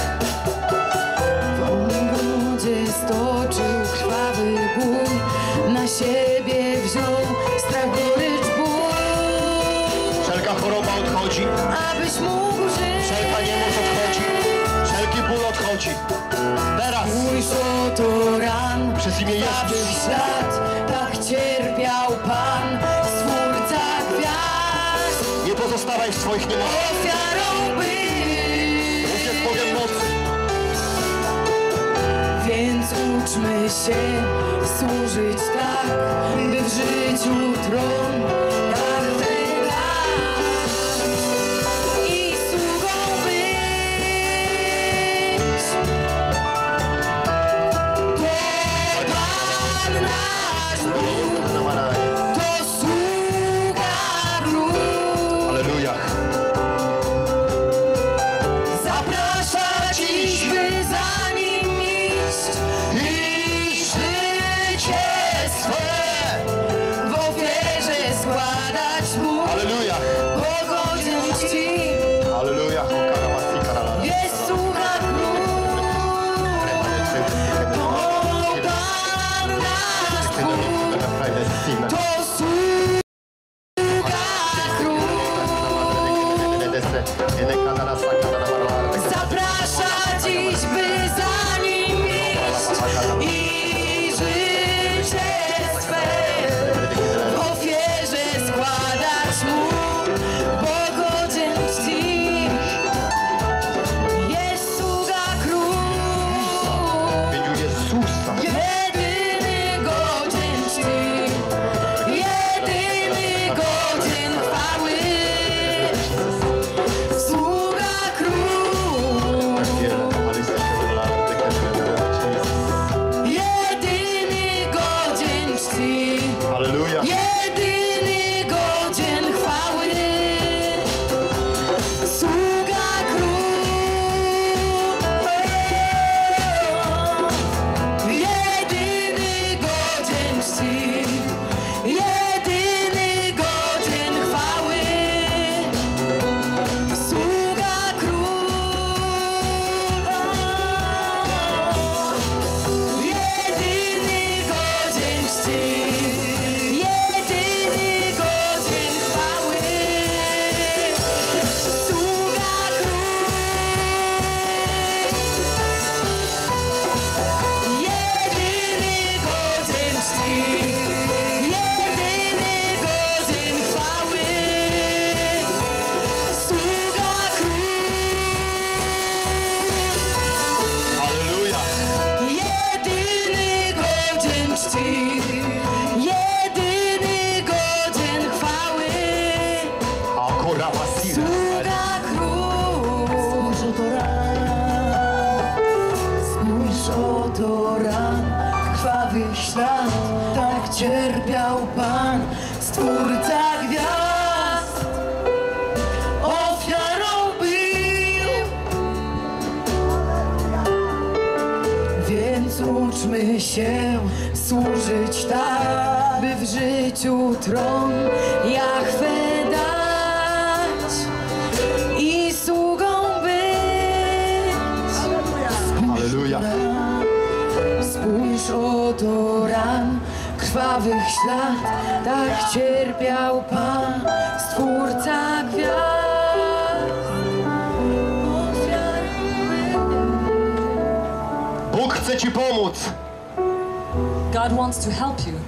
W ogrodzie stoczył krwawy bój, na siebie wziął strach, gorycz, ból, Wszelka choroba odchodzi. abyś mógł Teraz. Spójrz oto ran Przez imię krwawych Jezus. ślad, tak cierpiał Pan, Stwórca gwiazd. Nie pozostawaj w swoich niemożach. Ofiarą był, Jest Bogiem mocy. więc uczmy się służyć tak, by w życiu tron Jahwe dać i sługą być. To Pan nasz Bóg, to sługa król. Aleluja. Zaprasza dziś, by za nim iść i życie swe w ofierze składać mu. Aleluja. Pogodzę czci, Aleluja. jest sługa król. To Pan nasz Bóg, to sługa król. Zaprasza dziś, by za nim iść i życie swe w ofierze składać mu. Pogodzę czci, jest sługa król. Jedyny godzien czci, jedyny godzien chwały. Sługa król, jedyny godzien czci, Aleluja. jedyny godzien chwały. Sługa król, jedyny godzien czci, jedyny godzien chwały. Sługa król, jedyny godzien czci, jedyny godzien chwały. Sługa król, jedyny godzien czci, jedyny godzien chwały. Sługa król, Aleluja. jedyny godzien czci, jedyny godzien chwały. Sługa król, spójrz oto ran krwawych ślad, tak cierpiał Pan, Stwórca gwiazd. Ofiarą był, więc uczmy się służyć tak, by w życiu tron Jahwe dać i sługą być. Aleluja. Spójrz oto ran krwawych ślad, tak cierpiał Pan, Stwórca gwiazd. Ofiarą był. Bóg chce ci pomóc. God wants to help you.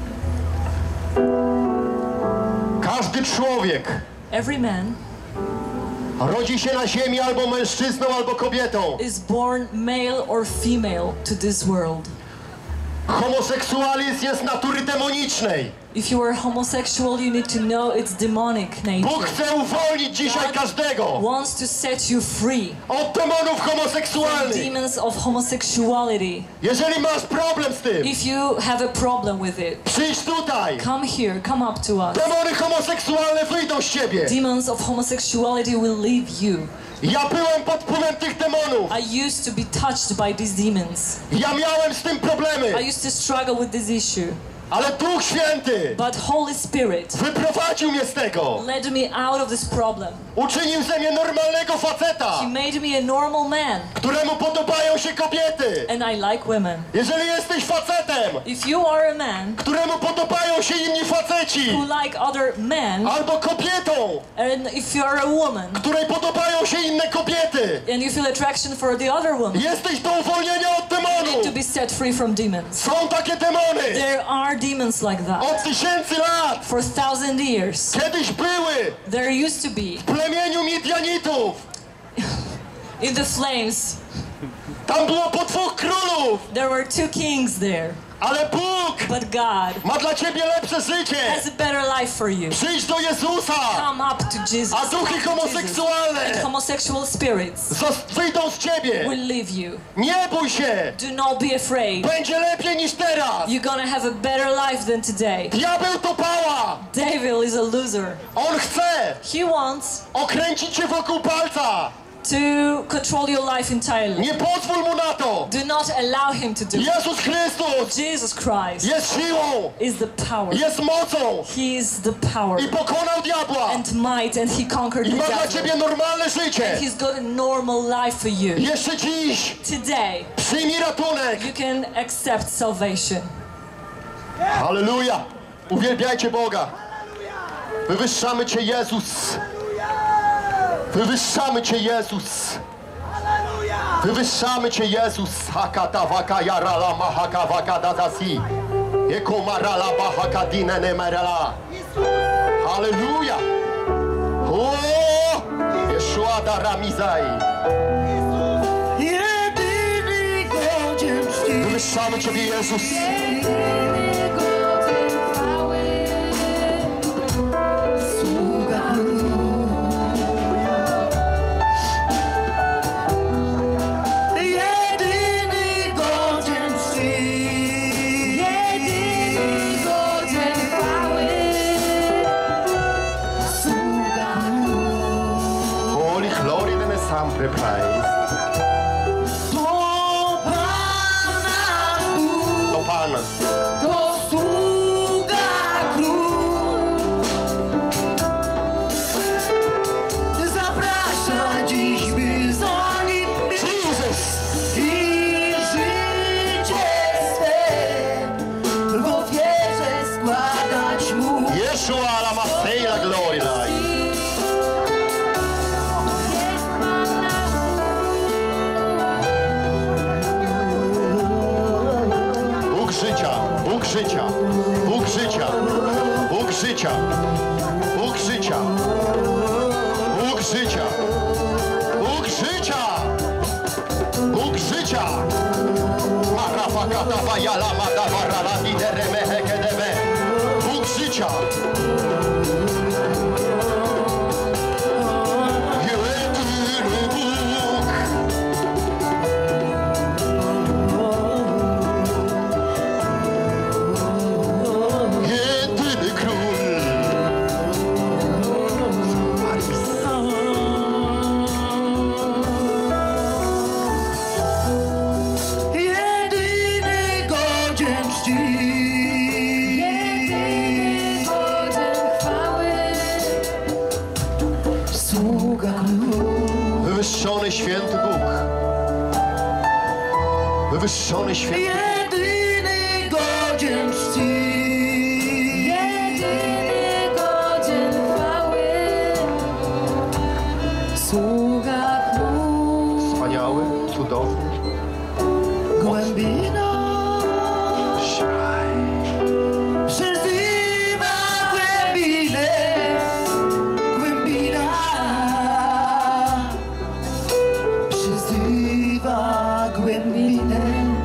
Każdy człowiek Every man rodzi się na ziemi albo mężczyzną, albo kobietą. is born male or female to this world. Homoseksualizm jest natury demonicznej. If you are homosexual, you need to know it's demonic Bóg nature. chce uwolnić dzisiaj God każdego wants to set you free od demonów from homoseksualnych. demons of homosexuality. Jeżeli masz problem z tym, If you have a problem with it, przyjdź tutaj. come here, come up to us. Demony homoseksualne wyjdą z ciebie. Demons of homosexuality will leave you. Ja byłem pod wpływem tych demonów. I used to be touched by these demons. Ja miałem z tym problemy. I used to struggle with this issue. Ale Duch Święty But Holy Spirit wyprowadził mnie z tego. led me out of this problem. Uczynił ze mnie normalnego faceta, He made me a normal man. któremu podobają się kobiety. And I like women. Jeżeli jesteś facetem, If you are a man któremu podobają się inni faceci, who like other men, albo kobietą, and if you are a woman, której podobają się inne kobiety, and you feel attraction for the other woman? Jesteś do uwolnienia od You need to demonu. be set free from demons. Są takie demony There are demons like that. od tysięcy lat. For 1,000 years. Kiedyś były There used to be w plemieniu Midianitów. in the flames. Tam było po 2 królów. There were 2 kings there. Ale Bóg But God ma dla ciebie lepsze życie. has a better life for you. Przyjdź do Jezusa, Come up to Jesus. a duchy Come to Jesus. homoseksualne And homosexual spirits wyjdą z ciebie. will leave you. Nie bój się. Do not be afraid. Będzie lepiej niż teraz. You're gonna have a better life than today. Diabeł to pała. Devil is a loser. On chce He wants okręcić cię wokół palca. to control your life entirely. Nie pozwól mu na to. Do not allow him to do it. Jezus Chrystus Jesus Christ jest siłą, is the power. jest mocą He is the power i pokonał diabła. and might, and he conquered I the ma dla devil. ciebie normalne życie. He's got a normal life for you. Jeszcze dziś Today, przyjmij ratunek. you can accept salvation. Halleluja! Uwielbiajcie Boga. Wywyższamy Cię, Jezus. Wywyższamy Cię, Jezus. Wywyższamy Cię, Jezus. Hakata waka yarala mahaka waka dadasi. Eko marala bahaka dinene merala. Halleluja! O! Yeshua da ramizai. Jedyny godzien czci. Wywyższamy Ciebie, Jezus. Jedyny godzien chwały. Sługa jedyny godzien czci. Jedyny godzien chwały. Sługa Holy glory and sempre praise. to Pan nasz Bóg. To Pan. To sługa król. Zaprasza dziś, by za nim być i życie swe w ofierze składać mu. Yeshua la Maseila glory lai. Jest Pan nasz Bóg życia, Bóg życia, Bóg życia, Bóg życia, Bóg życia, Bóg życia, Bóg życia, Bóg życia. Marafakata vayala madavarala ditereme hekedeme. Bóg życia. Jedyny Bóg. Jedyny król. jedyny godzien czci. Jedyny godzien chwały. Sługa król. Wywyższony święty Bóg. Wywyższony święty Bóg. Jedyny godzien czci. Jedyny godzien chwały. Sługa król. Wspaniały, cudowny. Głębina przezywa głębinę. Głębina przezywa głębinę.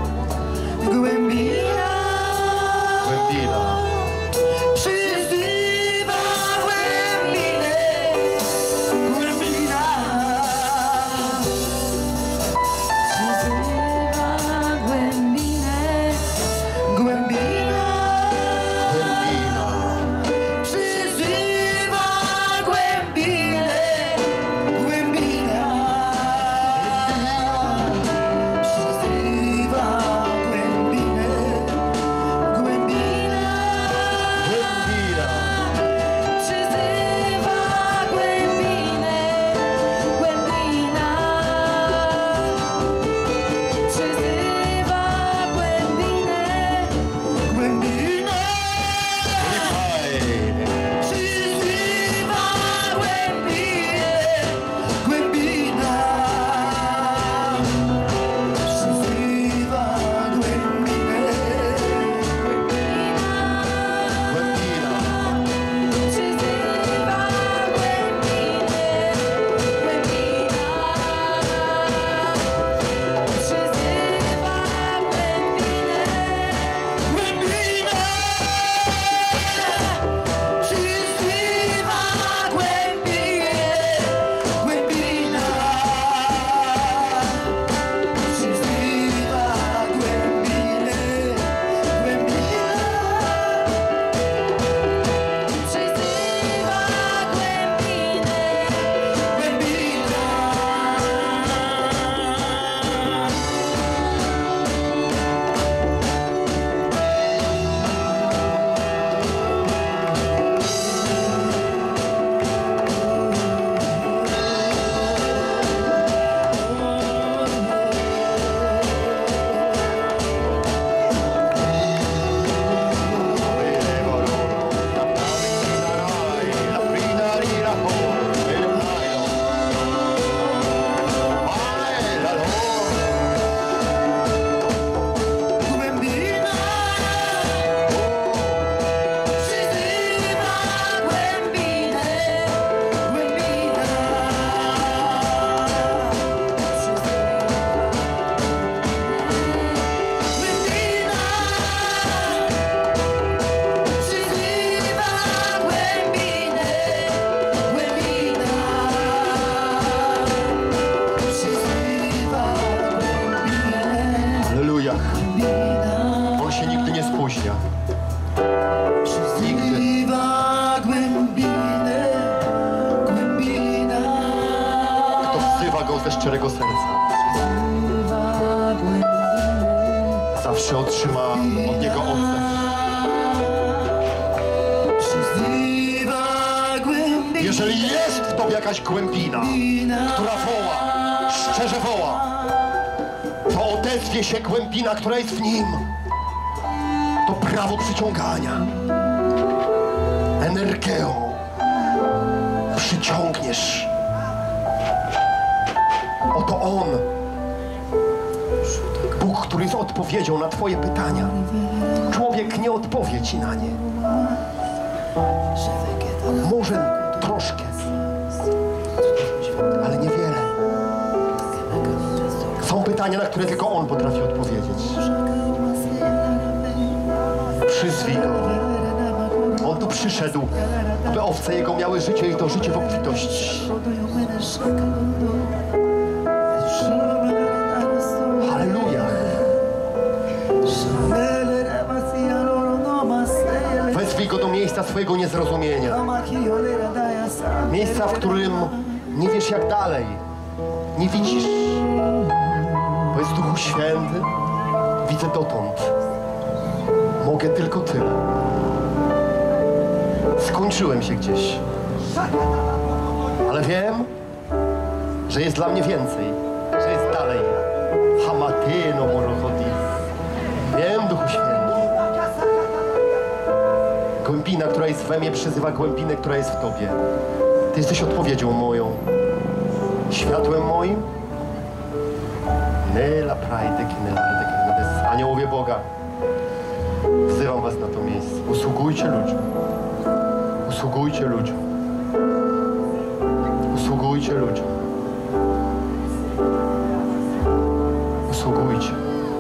Głębina Głębina. przezywa głębinę. Głębina przezywa głębinę. Głębina Głębina. przezywa głębinę. Głębina przezywa Go ze szczerego serca, zawsze otrzyma od Niego odzew. Jeżeli jest w Tobie jakaś głębina, która woła, szczerze woła, to odezwie się głębina, która jest w nim. To prawo przyciągania. Energią przyciągniesz. Oto On, Bóg, który jest odpowiedzią na Twoje pytania. Człowiek nie odpowie Ci na nie. Może troszkę, ale niewiele. Są pytania, na które tylko On potrafi odpowiedzieć. Przyzwij Go. On tu przyszedł, aby owce Jego miały życie i to życie w obfitości. Halleluja. Wezwij Go do miejsca swojego niezrozumienia. Miejsca, w którym nie wiesz jak dalej. Nie widzisz. Bo jest Duchu Święty. Widzę dotąd. Mogę tylko tyle. Skończyłem się gdzieś. Ale wiem, że jest dla mnie więcej. Że jest dalej. Hamatyno morochodis. Wiem, Duchu Święty. Głębina, która jest we mnie, przyzywa głębinę, która jest w Tobie. Ty jesteś odpowiedzią moją. Światłem moim. Nela prajde kinela. Aniołowie Boga. Wzywam Was na to miejsce. Usługujcie ludziom. Usługujcie ludziom. Usługujcie ludziom. Usługujcie.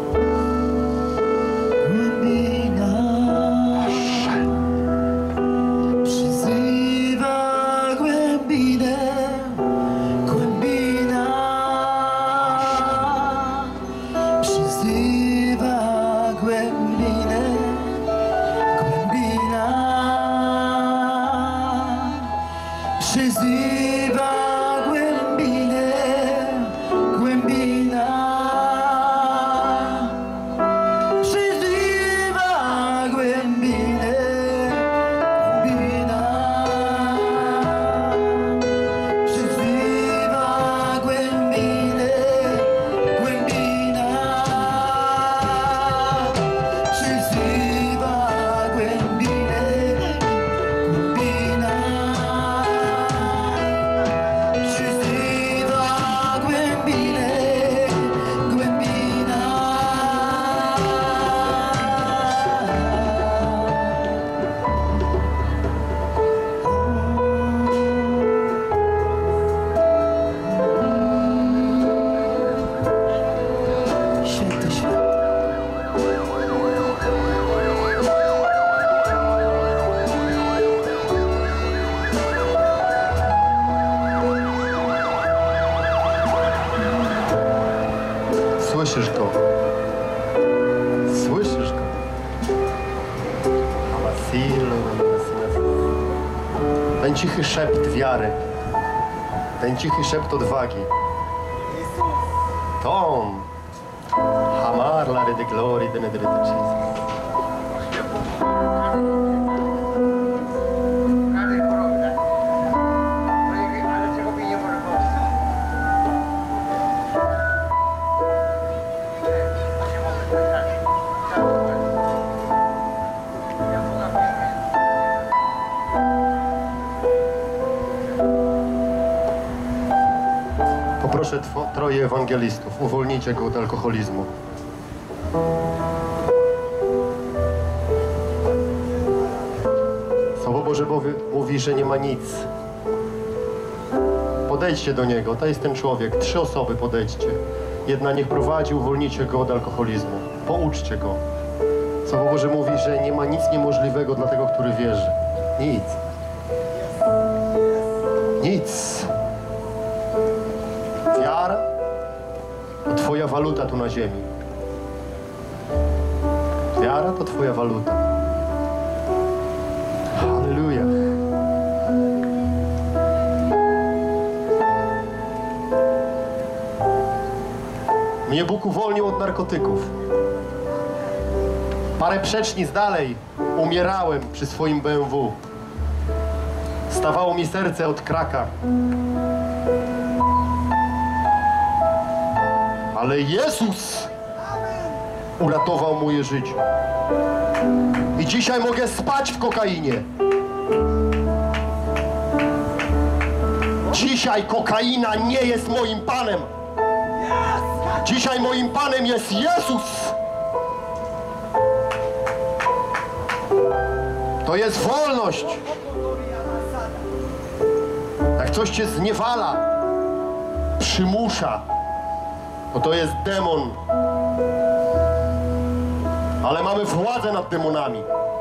Słyszysz Go. Słyszysz Go. Ten cichy szept wiary. Ten cichy szept odwagi. To On. Hamar la de glory de nedrete Jesus. Poproszę troje ewangelistów, uwolnijcie go od alkoholizmu. Słowo Boże mówi, że nie ma nic. Podejdźcie do niego, to jest ten człowiek. 3 osoby podejdźcie. Jedna niech prowadzi, uwolnijcie go od alkoholizmu. Pouczcie go. Słowo Boże mówi, że nie ma nic niemożliwego dla tego, który wierzy. Nic. Nic. Wiara to Twoja waluta tu na ziemi. Wiara to Twoja waluta. Halleluja. Mnie Bóg uwolnił od narkotyków. Parę przecznic dalej umierałem przy swoim BMW. Stawało mi serce od kraka. Ale Jezus uratował moje życie. I dzisiaj mogę spać w kokainie. Dzisiaj kokaina nie jest moim Panem. Dzisiaj moim Panem jest Jezus. To jest wolność. Jak coś cię zniewala, przymusza, to jest demon. Ale mamy władzę nad demonami.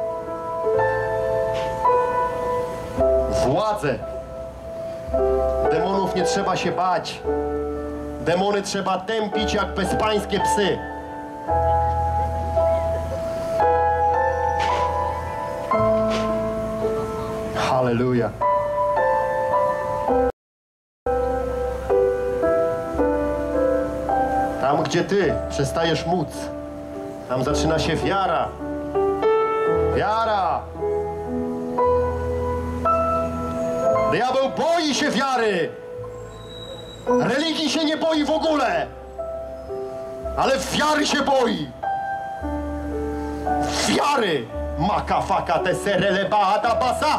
Władzę. Demonów nie trzeba się bać. Demony trzeba tępić jak bezpańskie psy. Halleluja. Tam, gdzie ty przestajesz móc, tam zaczyna się wiara. Wiara. Diabeł boi się wiary. Religii się nie boi w ogóle. Ale wiary się boi. Wiary. Makafaka te serelebata basa.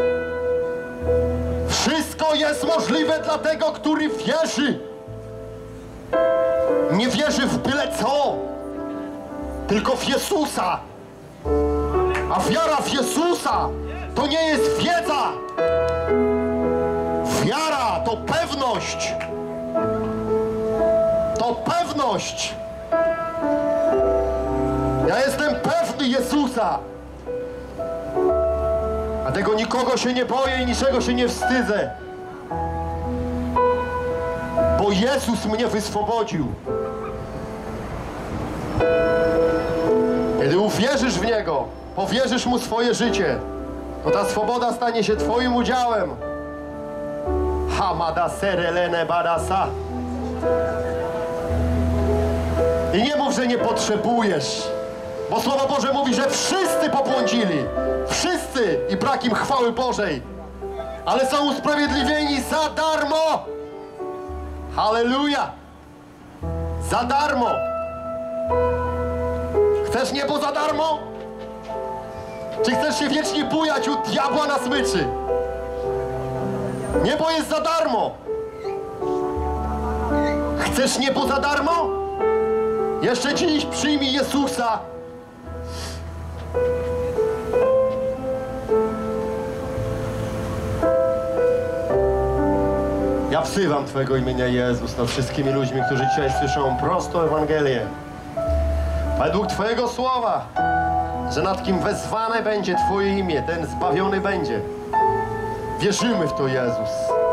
Wszystko jest możliwe dla tego, który wierzy. Nie wierzy w byle co, tylko w Jezusa. A wiara w Jezusa to nie jest wiedza. Wiara to pewność. To pewność. Ja jestem pewny Jezusa. Dlatego nikogo się nie boję i niczego się nie wstydzę. Bo Jezus mnie wyswobodził. Kiedy uwierzysz w Niego, powierzysz Mu swoje życie, to ta swoboda stanie się Twoim udziałem. Hamada serelene badasa. I nie mów, że nie potrzebujesz, bo Słowo Boże mówi, że wszyscy pobłądzili. Wszyscy i brak im chwały Bożej. Ale są usprawiedliwieni za darmo. Halleluja. Za darmo. Chcesz niebo za darmo? Czy chcesz się wiecznie bujać u diabła na smyczy? Niebo jest za darmo. Chcesz niebo za darmo? Jeszcze dziś przyjmij Jezusa. Ja wzywam Twojego imienia Jezus nad wszystkimi ludźmi, którzy dzisiaj słyszą prostą Ewangelię. Według Twojego słowa, że nad kim wezwane będzie Twoje imię, ten zbawiony będzie. Wierzymy w to, Jezus.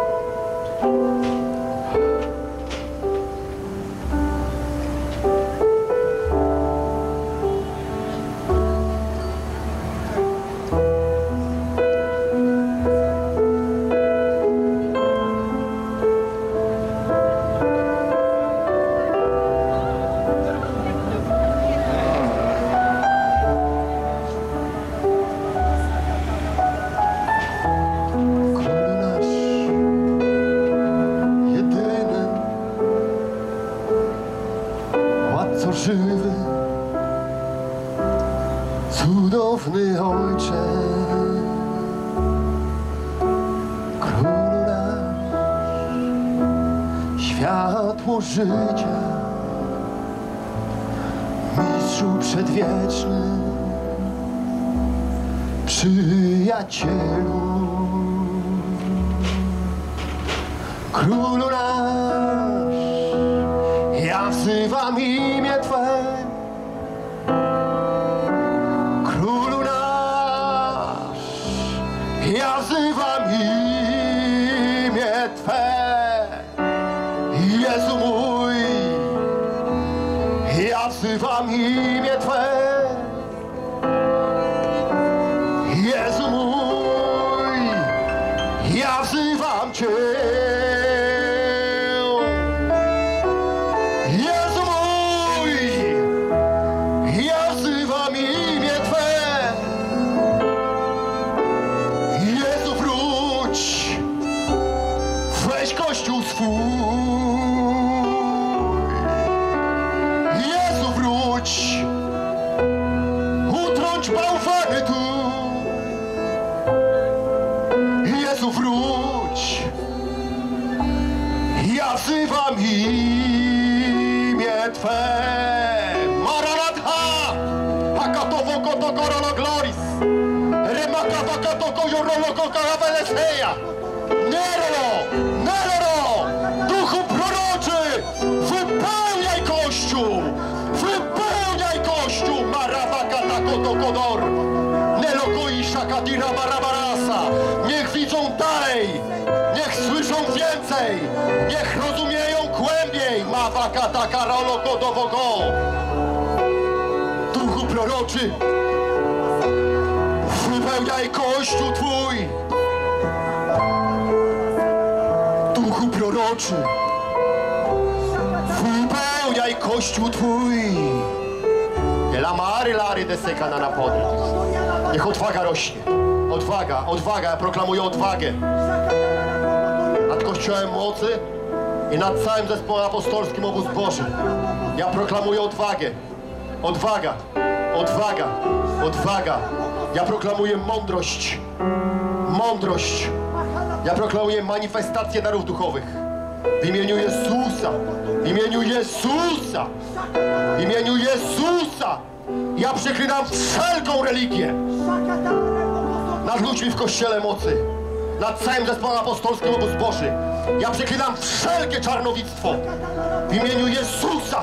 Żywy, cudowny Ojcze, Królu nasz, światło życia, Mistrzu przedwieczny, Przyjacielu, Królu nasz, ja wzywam imię Twe. Królu nasz, ja wzywam imię Twe. Jezu mój, ja wzywam imię Twe. Jezu mój, ja wzywam Cię. Jezu mój, imię Twe. Maranatha! Hakatowo kotoko rolo gloris. Remakata katoko joroloko karabeleseja. Nero! Nero! Duchu proroczy! Wypełniaj Kościół! Wypełniaj Kościół! Marabakata kotokodor. Neloko isha kadira marabarasa. Niech widzą dalej! Niech słyszą więcej! Niech rozumieją głębiej! Mawakata karolo kodowogo. Duchu proroczy! Wypełniaj Kościół Twój! Duchu proroczy! Wypełniaj Kościół Twój! La mary lary deseka na podle. Niech odwaga rośnie. Odwaga, odwaga, ja proklamuję odwagę. Nad Kościołem mocy i nad całym zespołem apostolskim Obóz Boży. Ja proklamuję odwagę. Odwaga, odwaga, odwaga. Ja proklamuję mądrość. Mądrość. Ja proklamuję manifestację darów duchowych. W imieniu Jezusa. W imieniu Jezusa. W imieniu Jezusa. Ja przeklinam wszelką religię. Nad ludźmi w Kościele mocy. Nad całym zespołem apostolskim Obóz Boży. Ja przeklinam wszelkie czarnowictwo. W imieniu Jezusa.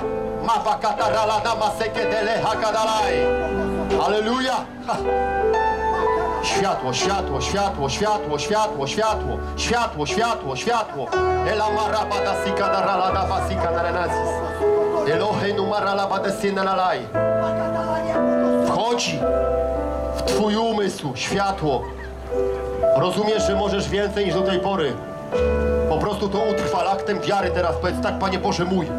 Alleluja! Światło, światło, światło, światło, światło, światło, światło, światło, światło. Ela marabada sika darala da basika narenasis. Elohenu maralabada sinalaj. Wchodzi w Twój umysł światło. Rozumiesz, że możesz więcej niż do tej pory. Po prostu to utrwal aktem wiary teraz. Powiedz tak, Panie Boże mój.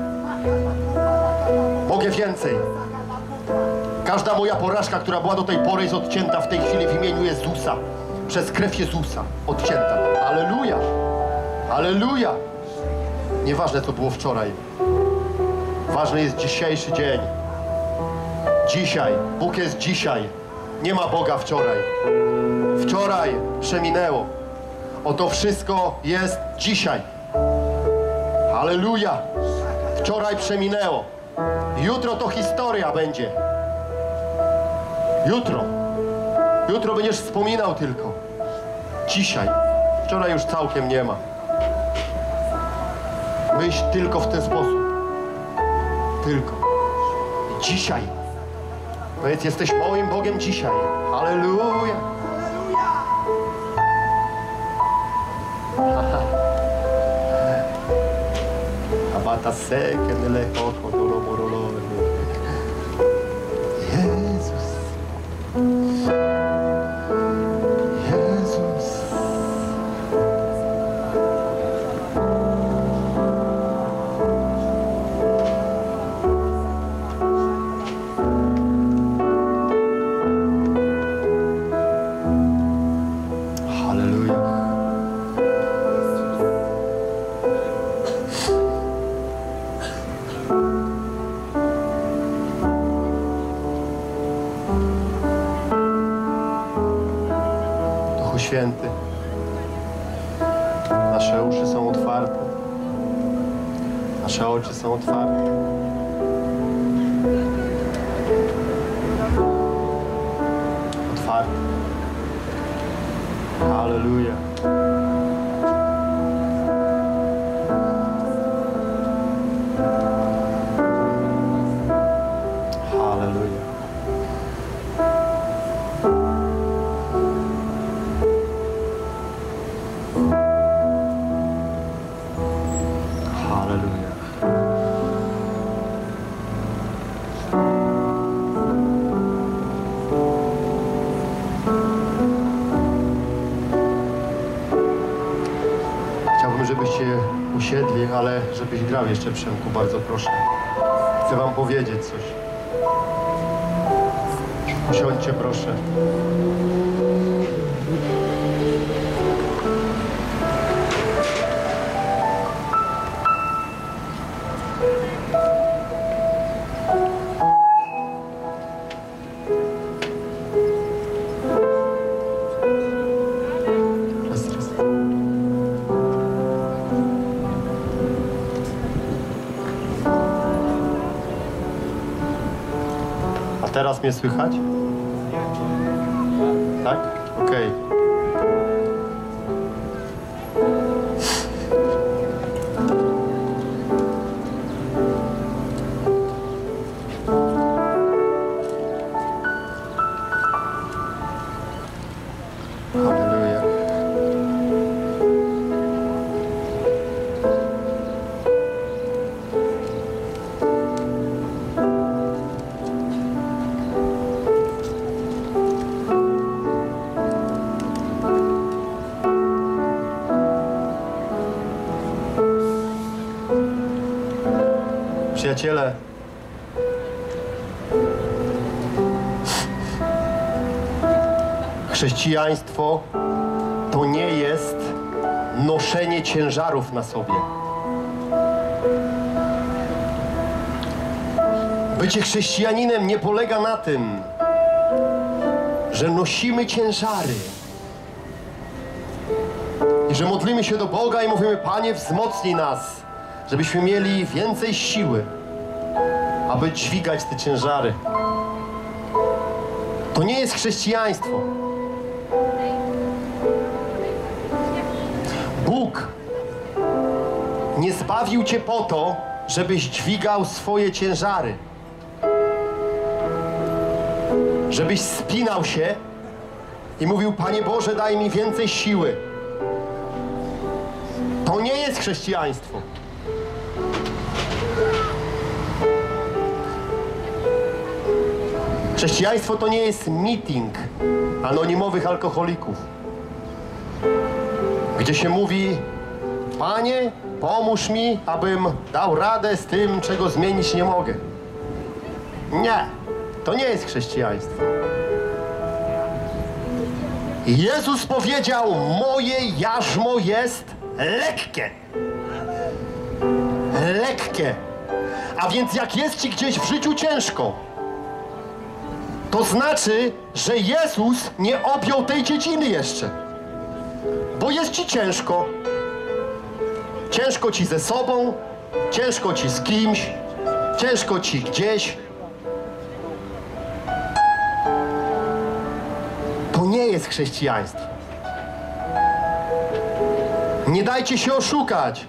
Mogę więcej. Każda moja porażka, która była do tej pory, jest odcięta w tej chwili w imieniu Jezusa. Przez krew Jezusa. Odcięta. Alleluja! Alleluja! Nieważne, co było wczoraj. Ważny jest dzisiejszy dzień. Dzisiaj. Bóg jest dzisiaj. Nie ma Boga wczoraj. Wczoraj przeminęło. Oto wszystko jest dzisiaj. Alleluja! Wczoraj przeminęło. Jutro to historia będzie. Jutro. Jutro będziesz wspominał tylko. Dzisiaj. Wczoraj już całkiem nie ma. Myśl tylko w ten sposób. Tylko. Dzisiaj. Powiedz, jesteś moim Bogiem dzisiaj. Halleluja. Abata seke nele oko dolo morolo. Jezus. Jezus. Halleluja. Duchu Święty, nasze uszy są otwarte, nasze oczy są otwarte. Otwarte. Halleluja. Halleluja. Halleluja. Chciałbym, żebyście usiedli, ale żebyś grał jeszcze, Przemku, bardzo proszę. Chcę wam powiedzieć coś. Usiądźcie, proszę. Raz, raz. teraz mnie słychać? Tak? Okej. Halleluja. Przyjaciele, chrześcijaństwo to nie jest noszenie ciężarów na sobie. Bycie chrześcijaninem nie polega na tym, że nosimy ciężary i że modlimy się do Boga i mówimy: Panie, wzmocnij nas, żebyśmy mieli więcej siły, aby dźwigać te ciężary. To nie jest chrześcijaństwo. Bóg nie zbawił cię po to, żebyś dźwigał swoje ciężary. Żebyś spinał się i mówił: Panie Boże, daj mi więcej siły. To nie jest chrześcijaństwo. Chrześcijaństwo to nie jest meeting anonimowych alkoholików, gdzie się mówi: Panie, pomóż mi, abym dał radę z tym, czego zmienić nie mogę. Nie, to nie jest chrześcijaństwo. Jezus powiedział: moje jarzmo jest lekkie. Lekkie. A więc jak jest ci gdzieś w życiu ciężko, to znaczy, że Jezus nie objął tej dziedziny jeszcze. Bo jest ci ciężko. Ciężko ci ze sobą, ciężko ci z kimś, ciężko ci gdzieś. To nie jest chrześcijaństwo. Nie dajcie się oszukać.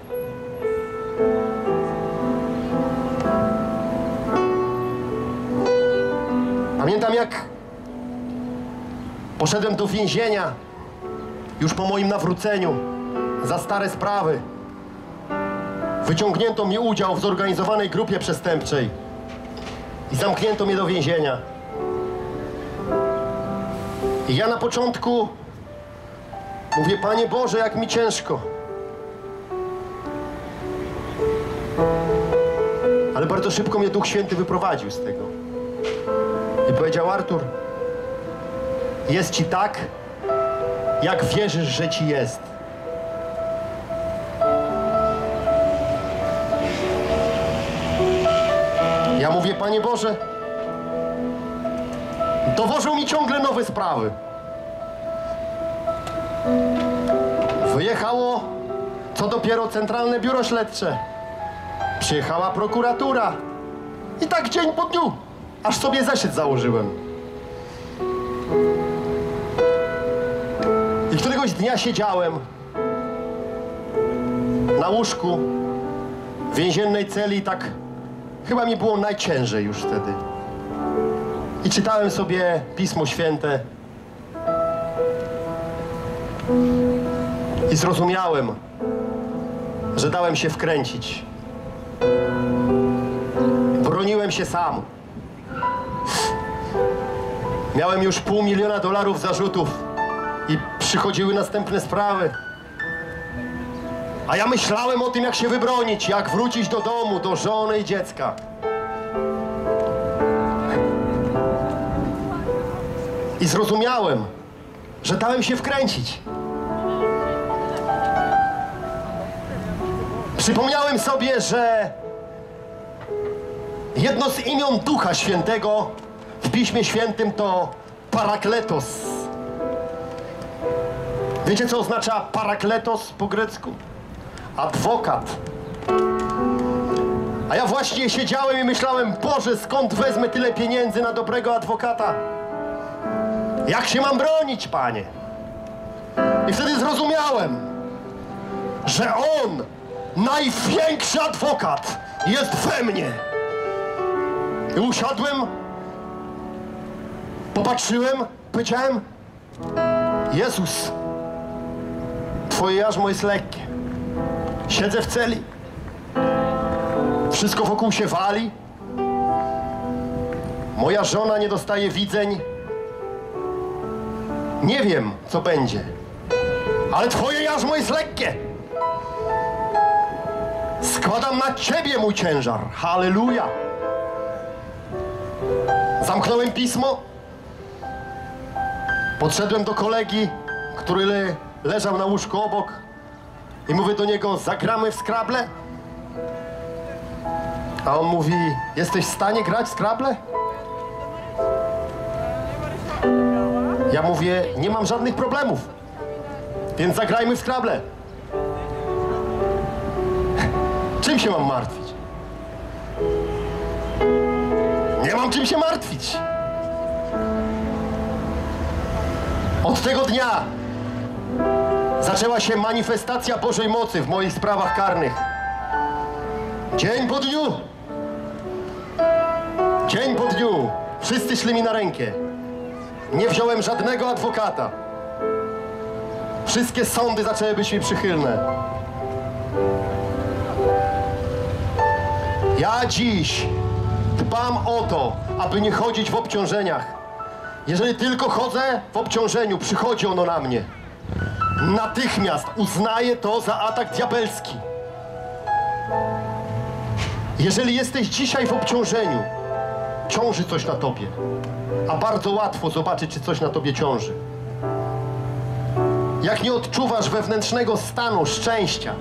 Pamiętam, jak poszedłem do więzienia już po moim nawróceniu za stare sprawy. Wyciągnięto mi udział w zorganizowanej grupie przestępczej i zamknięto mnie do więzienia. I ja na początku mówię: Panie Boże, jak mi ciężko. Ale bardzo szybko mnie Duch Święty wyprowadził z tego. I powiedział: Artur, jest ci tak, jak wierzysz, że ci jest. Ja mówię: Panie Boże, dowożą mi ciągle nowe sprawy. Wyjechało co dopiero Centralne Biuro Śledcze. Przyjechała prokuratura. I tak dzień po dniu, aż sobie zeszyt założyłem. I któregoś dnia siedziałem na łóżku w więziennej celi i tak chyba mi było najciężej już wtedy. I czytałem sobie Pismo Święte. I zrozumiałem, że dałem się wkręcić. Broniłem się sam. Miałem już $500 000 zarzutów i przychodziły następne sprawy. A ja myślałem o tym, jak się wybronić, jak wrócić do domu, do żony i dziecka. I zrozumiałem, że dałem się wkręcić. Przypomniałem sobie, że jedno z imion Ducha Świętego w Piśmie Świętym to Parakletos. Wiecie, co oznacza Parakletos po grecku? Adwokat. A ja właśnie siedziałem i myślałem, Boże, skąd wezmę tyle pieniędzy na dobrego adwokata? Jak się mam bronić, Panie? I wtedy zrozumiałem, że On, największy adwokat, jest we mnie. I usiadłem, popatrzyłem, powiedziałem, Jezus, Twoje jarzmo jest lekkie. Siedzę w celi. Wszystko wokół się wali. Moja żona nie dostaje widzeń. Nie wiem, co będzie. Ale Twoje jarzmo jest lekkie. Składam na Ciebie mój ciężar. Halleluja. Zamknąłem pismo. Podszedłem do kolegi, który leżał na łóżku obok. I mówię do niego, zagramy w Scrabble? A on mówi, jesteś w stanie grać w Scrabble? Ja mówię, nie mam żadnych problemów, więc zagrajmy w Scrabble. Czym się mam martwić? Nie mam czym się martwić. Od tego dnia zaczęła się manifestacja Bożej mocy w moich sprawach karnych. Dzień po dniu. Dzień po dniu. Wszyscy szli mi na rękę. Nie wziąłem żadnego adwokata. Wszystkie sądy zaczęły być mi przychylne. Ja dziś dbam o to, aby nie chodzić w obciążeniach. Jeżeli tylko chodzę w obciążeniu, przychodzi ono na mnie. Natychmiast uznaję to za atak diabelski. Jeżeli jesteś dzisiaj w obciążeniu, ciąży coś na tobie, a bardzo łatwo zobaczyć, czy coś na tobie ciąży. Jak nie odczuwasz wewnętrznego stanu szczęścia,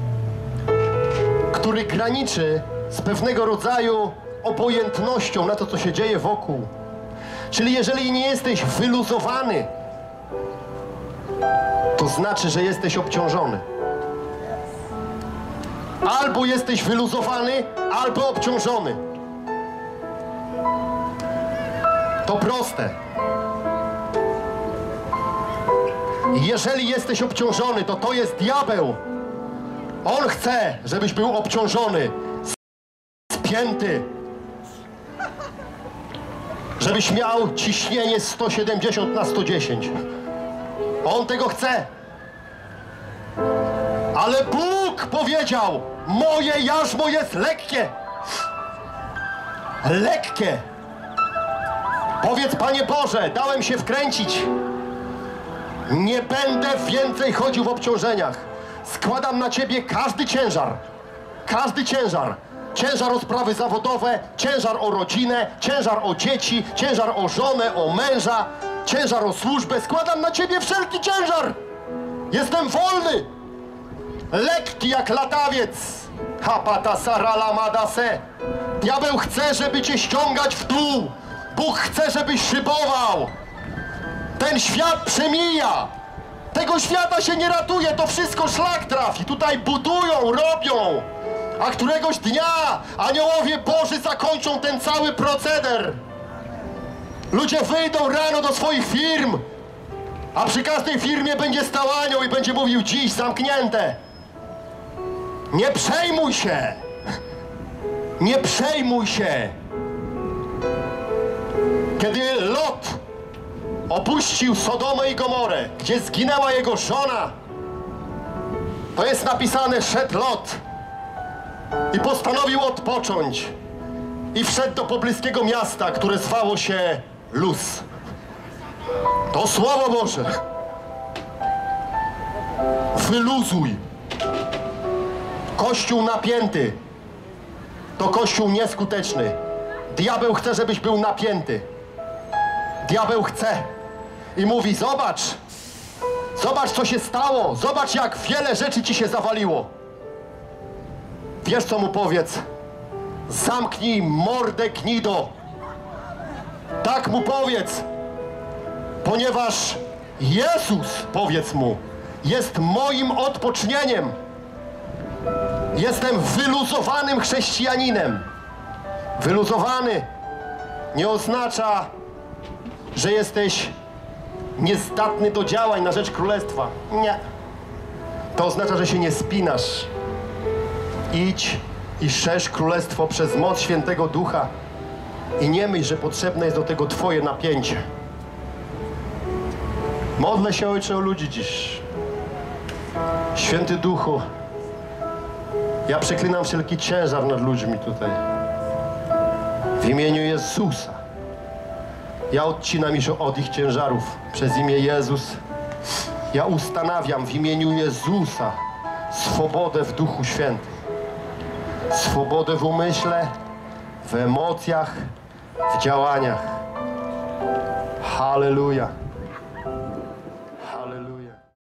który graniczy z pewnego rodzaju obojętnością na to, co się dzieje wokół, czyli jeżeli nie jesteś wyluzowany, to znaczy, że jesteś obciążony. Albo jesteś wyluzowany, albo obciążony. To proste. Jeżeli jesteś obciążony, to to jest diabeł. On chce, żebyś był obciążony, spięty. Żebyś miał ciśnienie 170/110. On tego chce. Ale Bóg powiedział, moje jarzmo jest lekkie. Lekkie. Powiedz, Panie Boże, dałem się wkręcić. Nie będę więcej chodził w obciążeniach. Składam na Ciebie każdy ciężar. Każdy ciężar. Ciężar o sprawy zawodowe, ciężar o rodzinę, ciężar o dzieci, ciężar o żonę, o męża, ciężar o służbę. Składam na Ciebie wszelki ciężar. Jestem wolny. Lekki jak latawiec. Hapata sarala madase. Diabeł chce, żeby Cię ściągać w dół. Bóg chce, żebyś szybował. Ten świat przemija. Tego świata się nie ratuje, to wszystko szlak trafi. Tutaj budują, robią. A któregoś dnia aniołowie Boży zakończą ten cały proceder. Ludzie wyjdą rano do swoich firm, a przy każdej firmie będzie stał anioł i będzie mówił, dziś zamknięte. Nie przejmuj się. Nie przejmuj się. Kiedy Lot opuścił Sodomę i Gomorę, gdzie zginęła jego żona, to jest napisane, szedł Lot i postanowił odpocząć i wszedł do pobliskiego miasta, które zwało się Luz. To Słowo Boże. Wyluzuj. Kościół napięty to kościół nieskuteczny. Diabeł chce, żebyś był napięty. Diabeł chce i mówi, zobacz, zobacz, co się stało, zobacz, jak wiele rzeczy ci się zawaliło. Wiesz, co mu powiedz? Zamknij mordę, gnido. Tak mu powiedz, ponieważ Jezus, powiedz mu, jest moim odpocznieniem. Jestem wyluzowanym chrześcijaninem. Wyluzowany nie oznacza, że jesteś niezdatny do działań na rzecz królestwa. Nie. To oznacza, że się nie spinasz. Idź i szerz królestwo przez moc Świętego Ducha i nie myśl, że potrzebne jest do tego twoje napięcie. Modlę się, Ojcze, o ludzi dziś. Święty Duchu, ja przeklinam wszelki ciężar nad ludźmi tutaj. W imieniu Jezusa. Ja odcinam ich od ich ciężarów przez imię Jezus. Ja ustanawiam w imieniu Jezusa swobodę w Duchu Świętym. Swobodę w umyśle, w emocjach, w działaniach. Halleluja.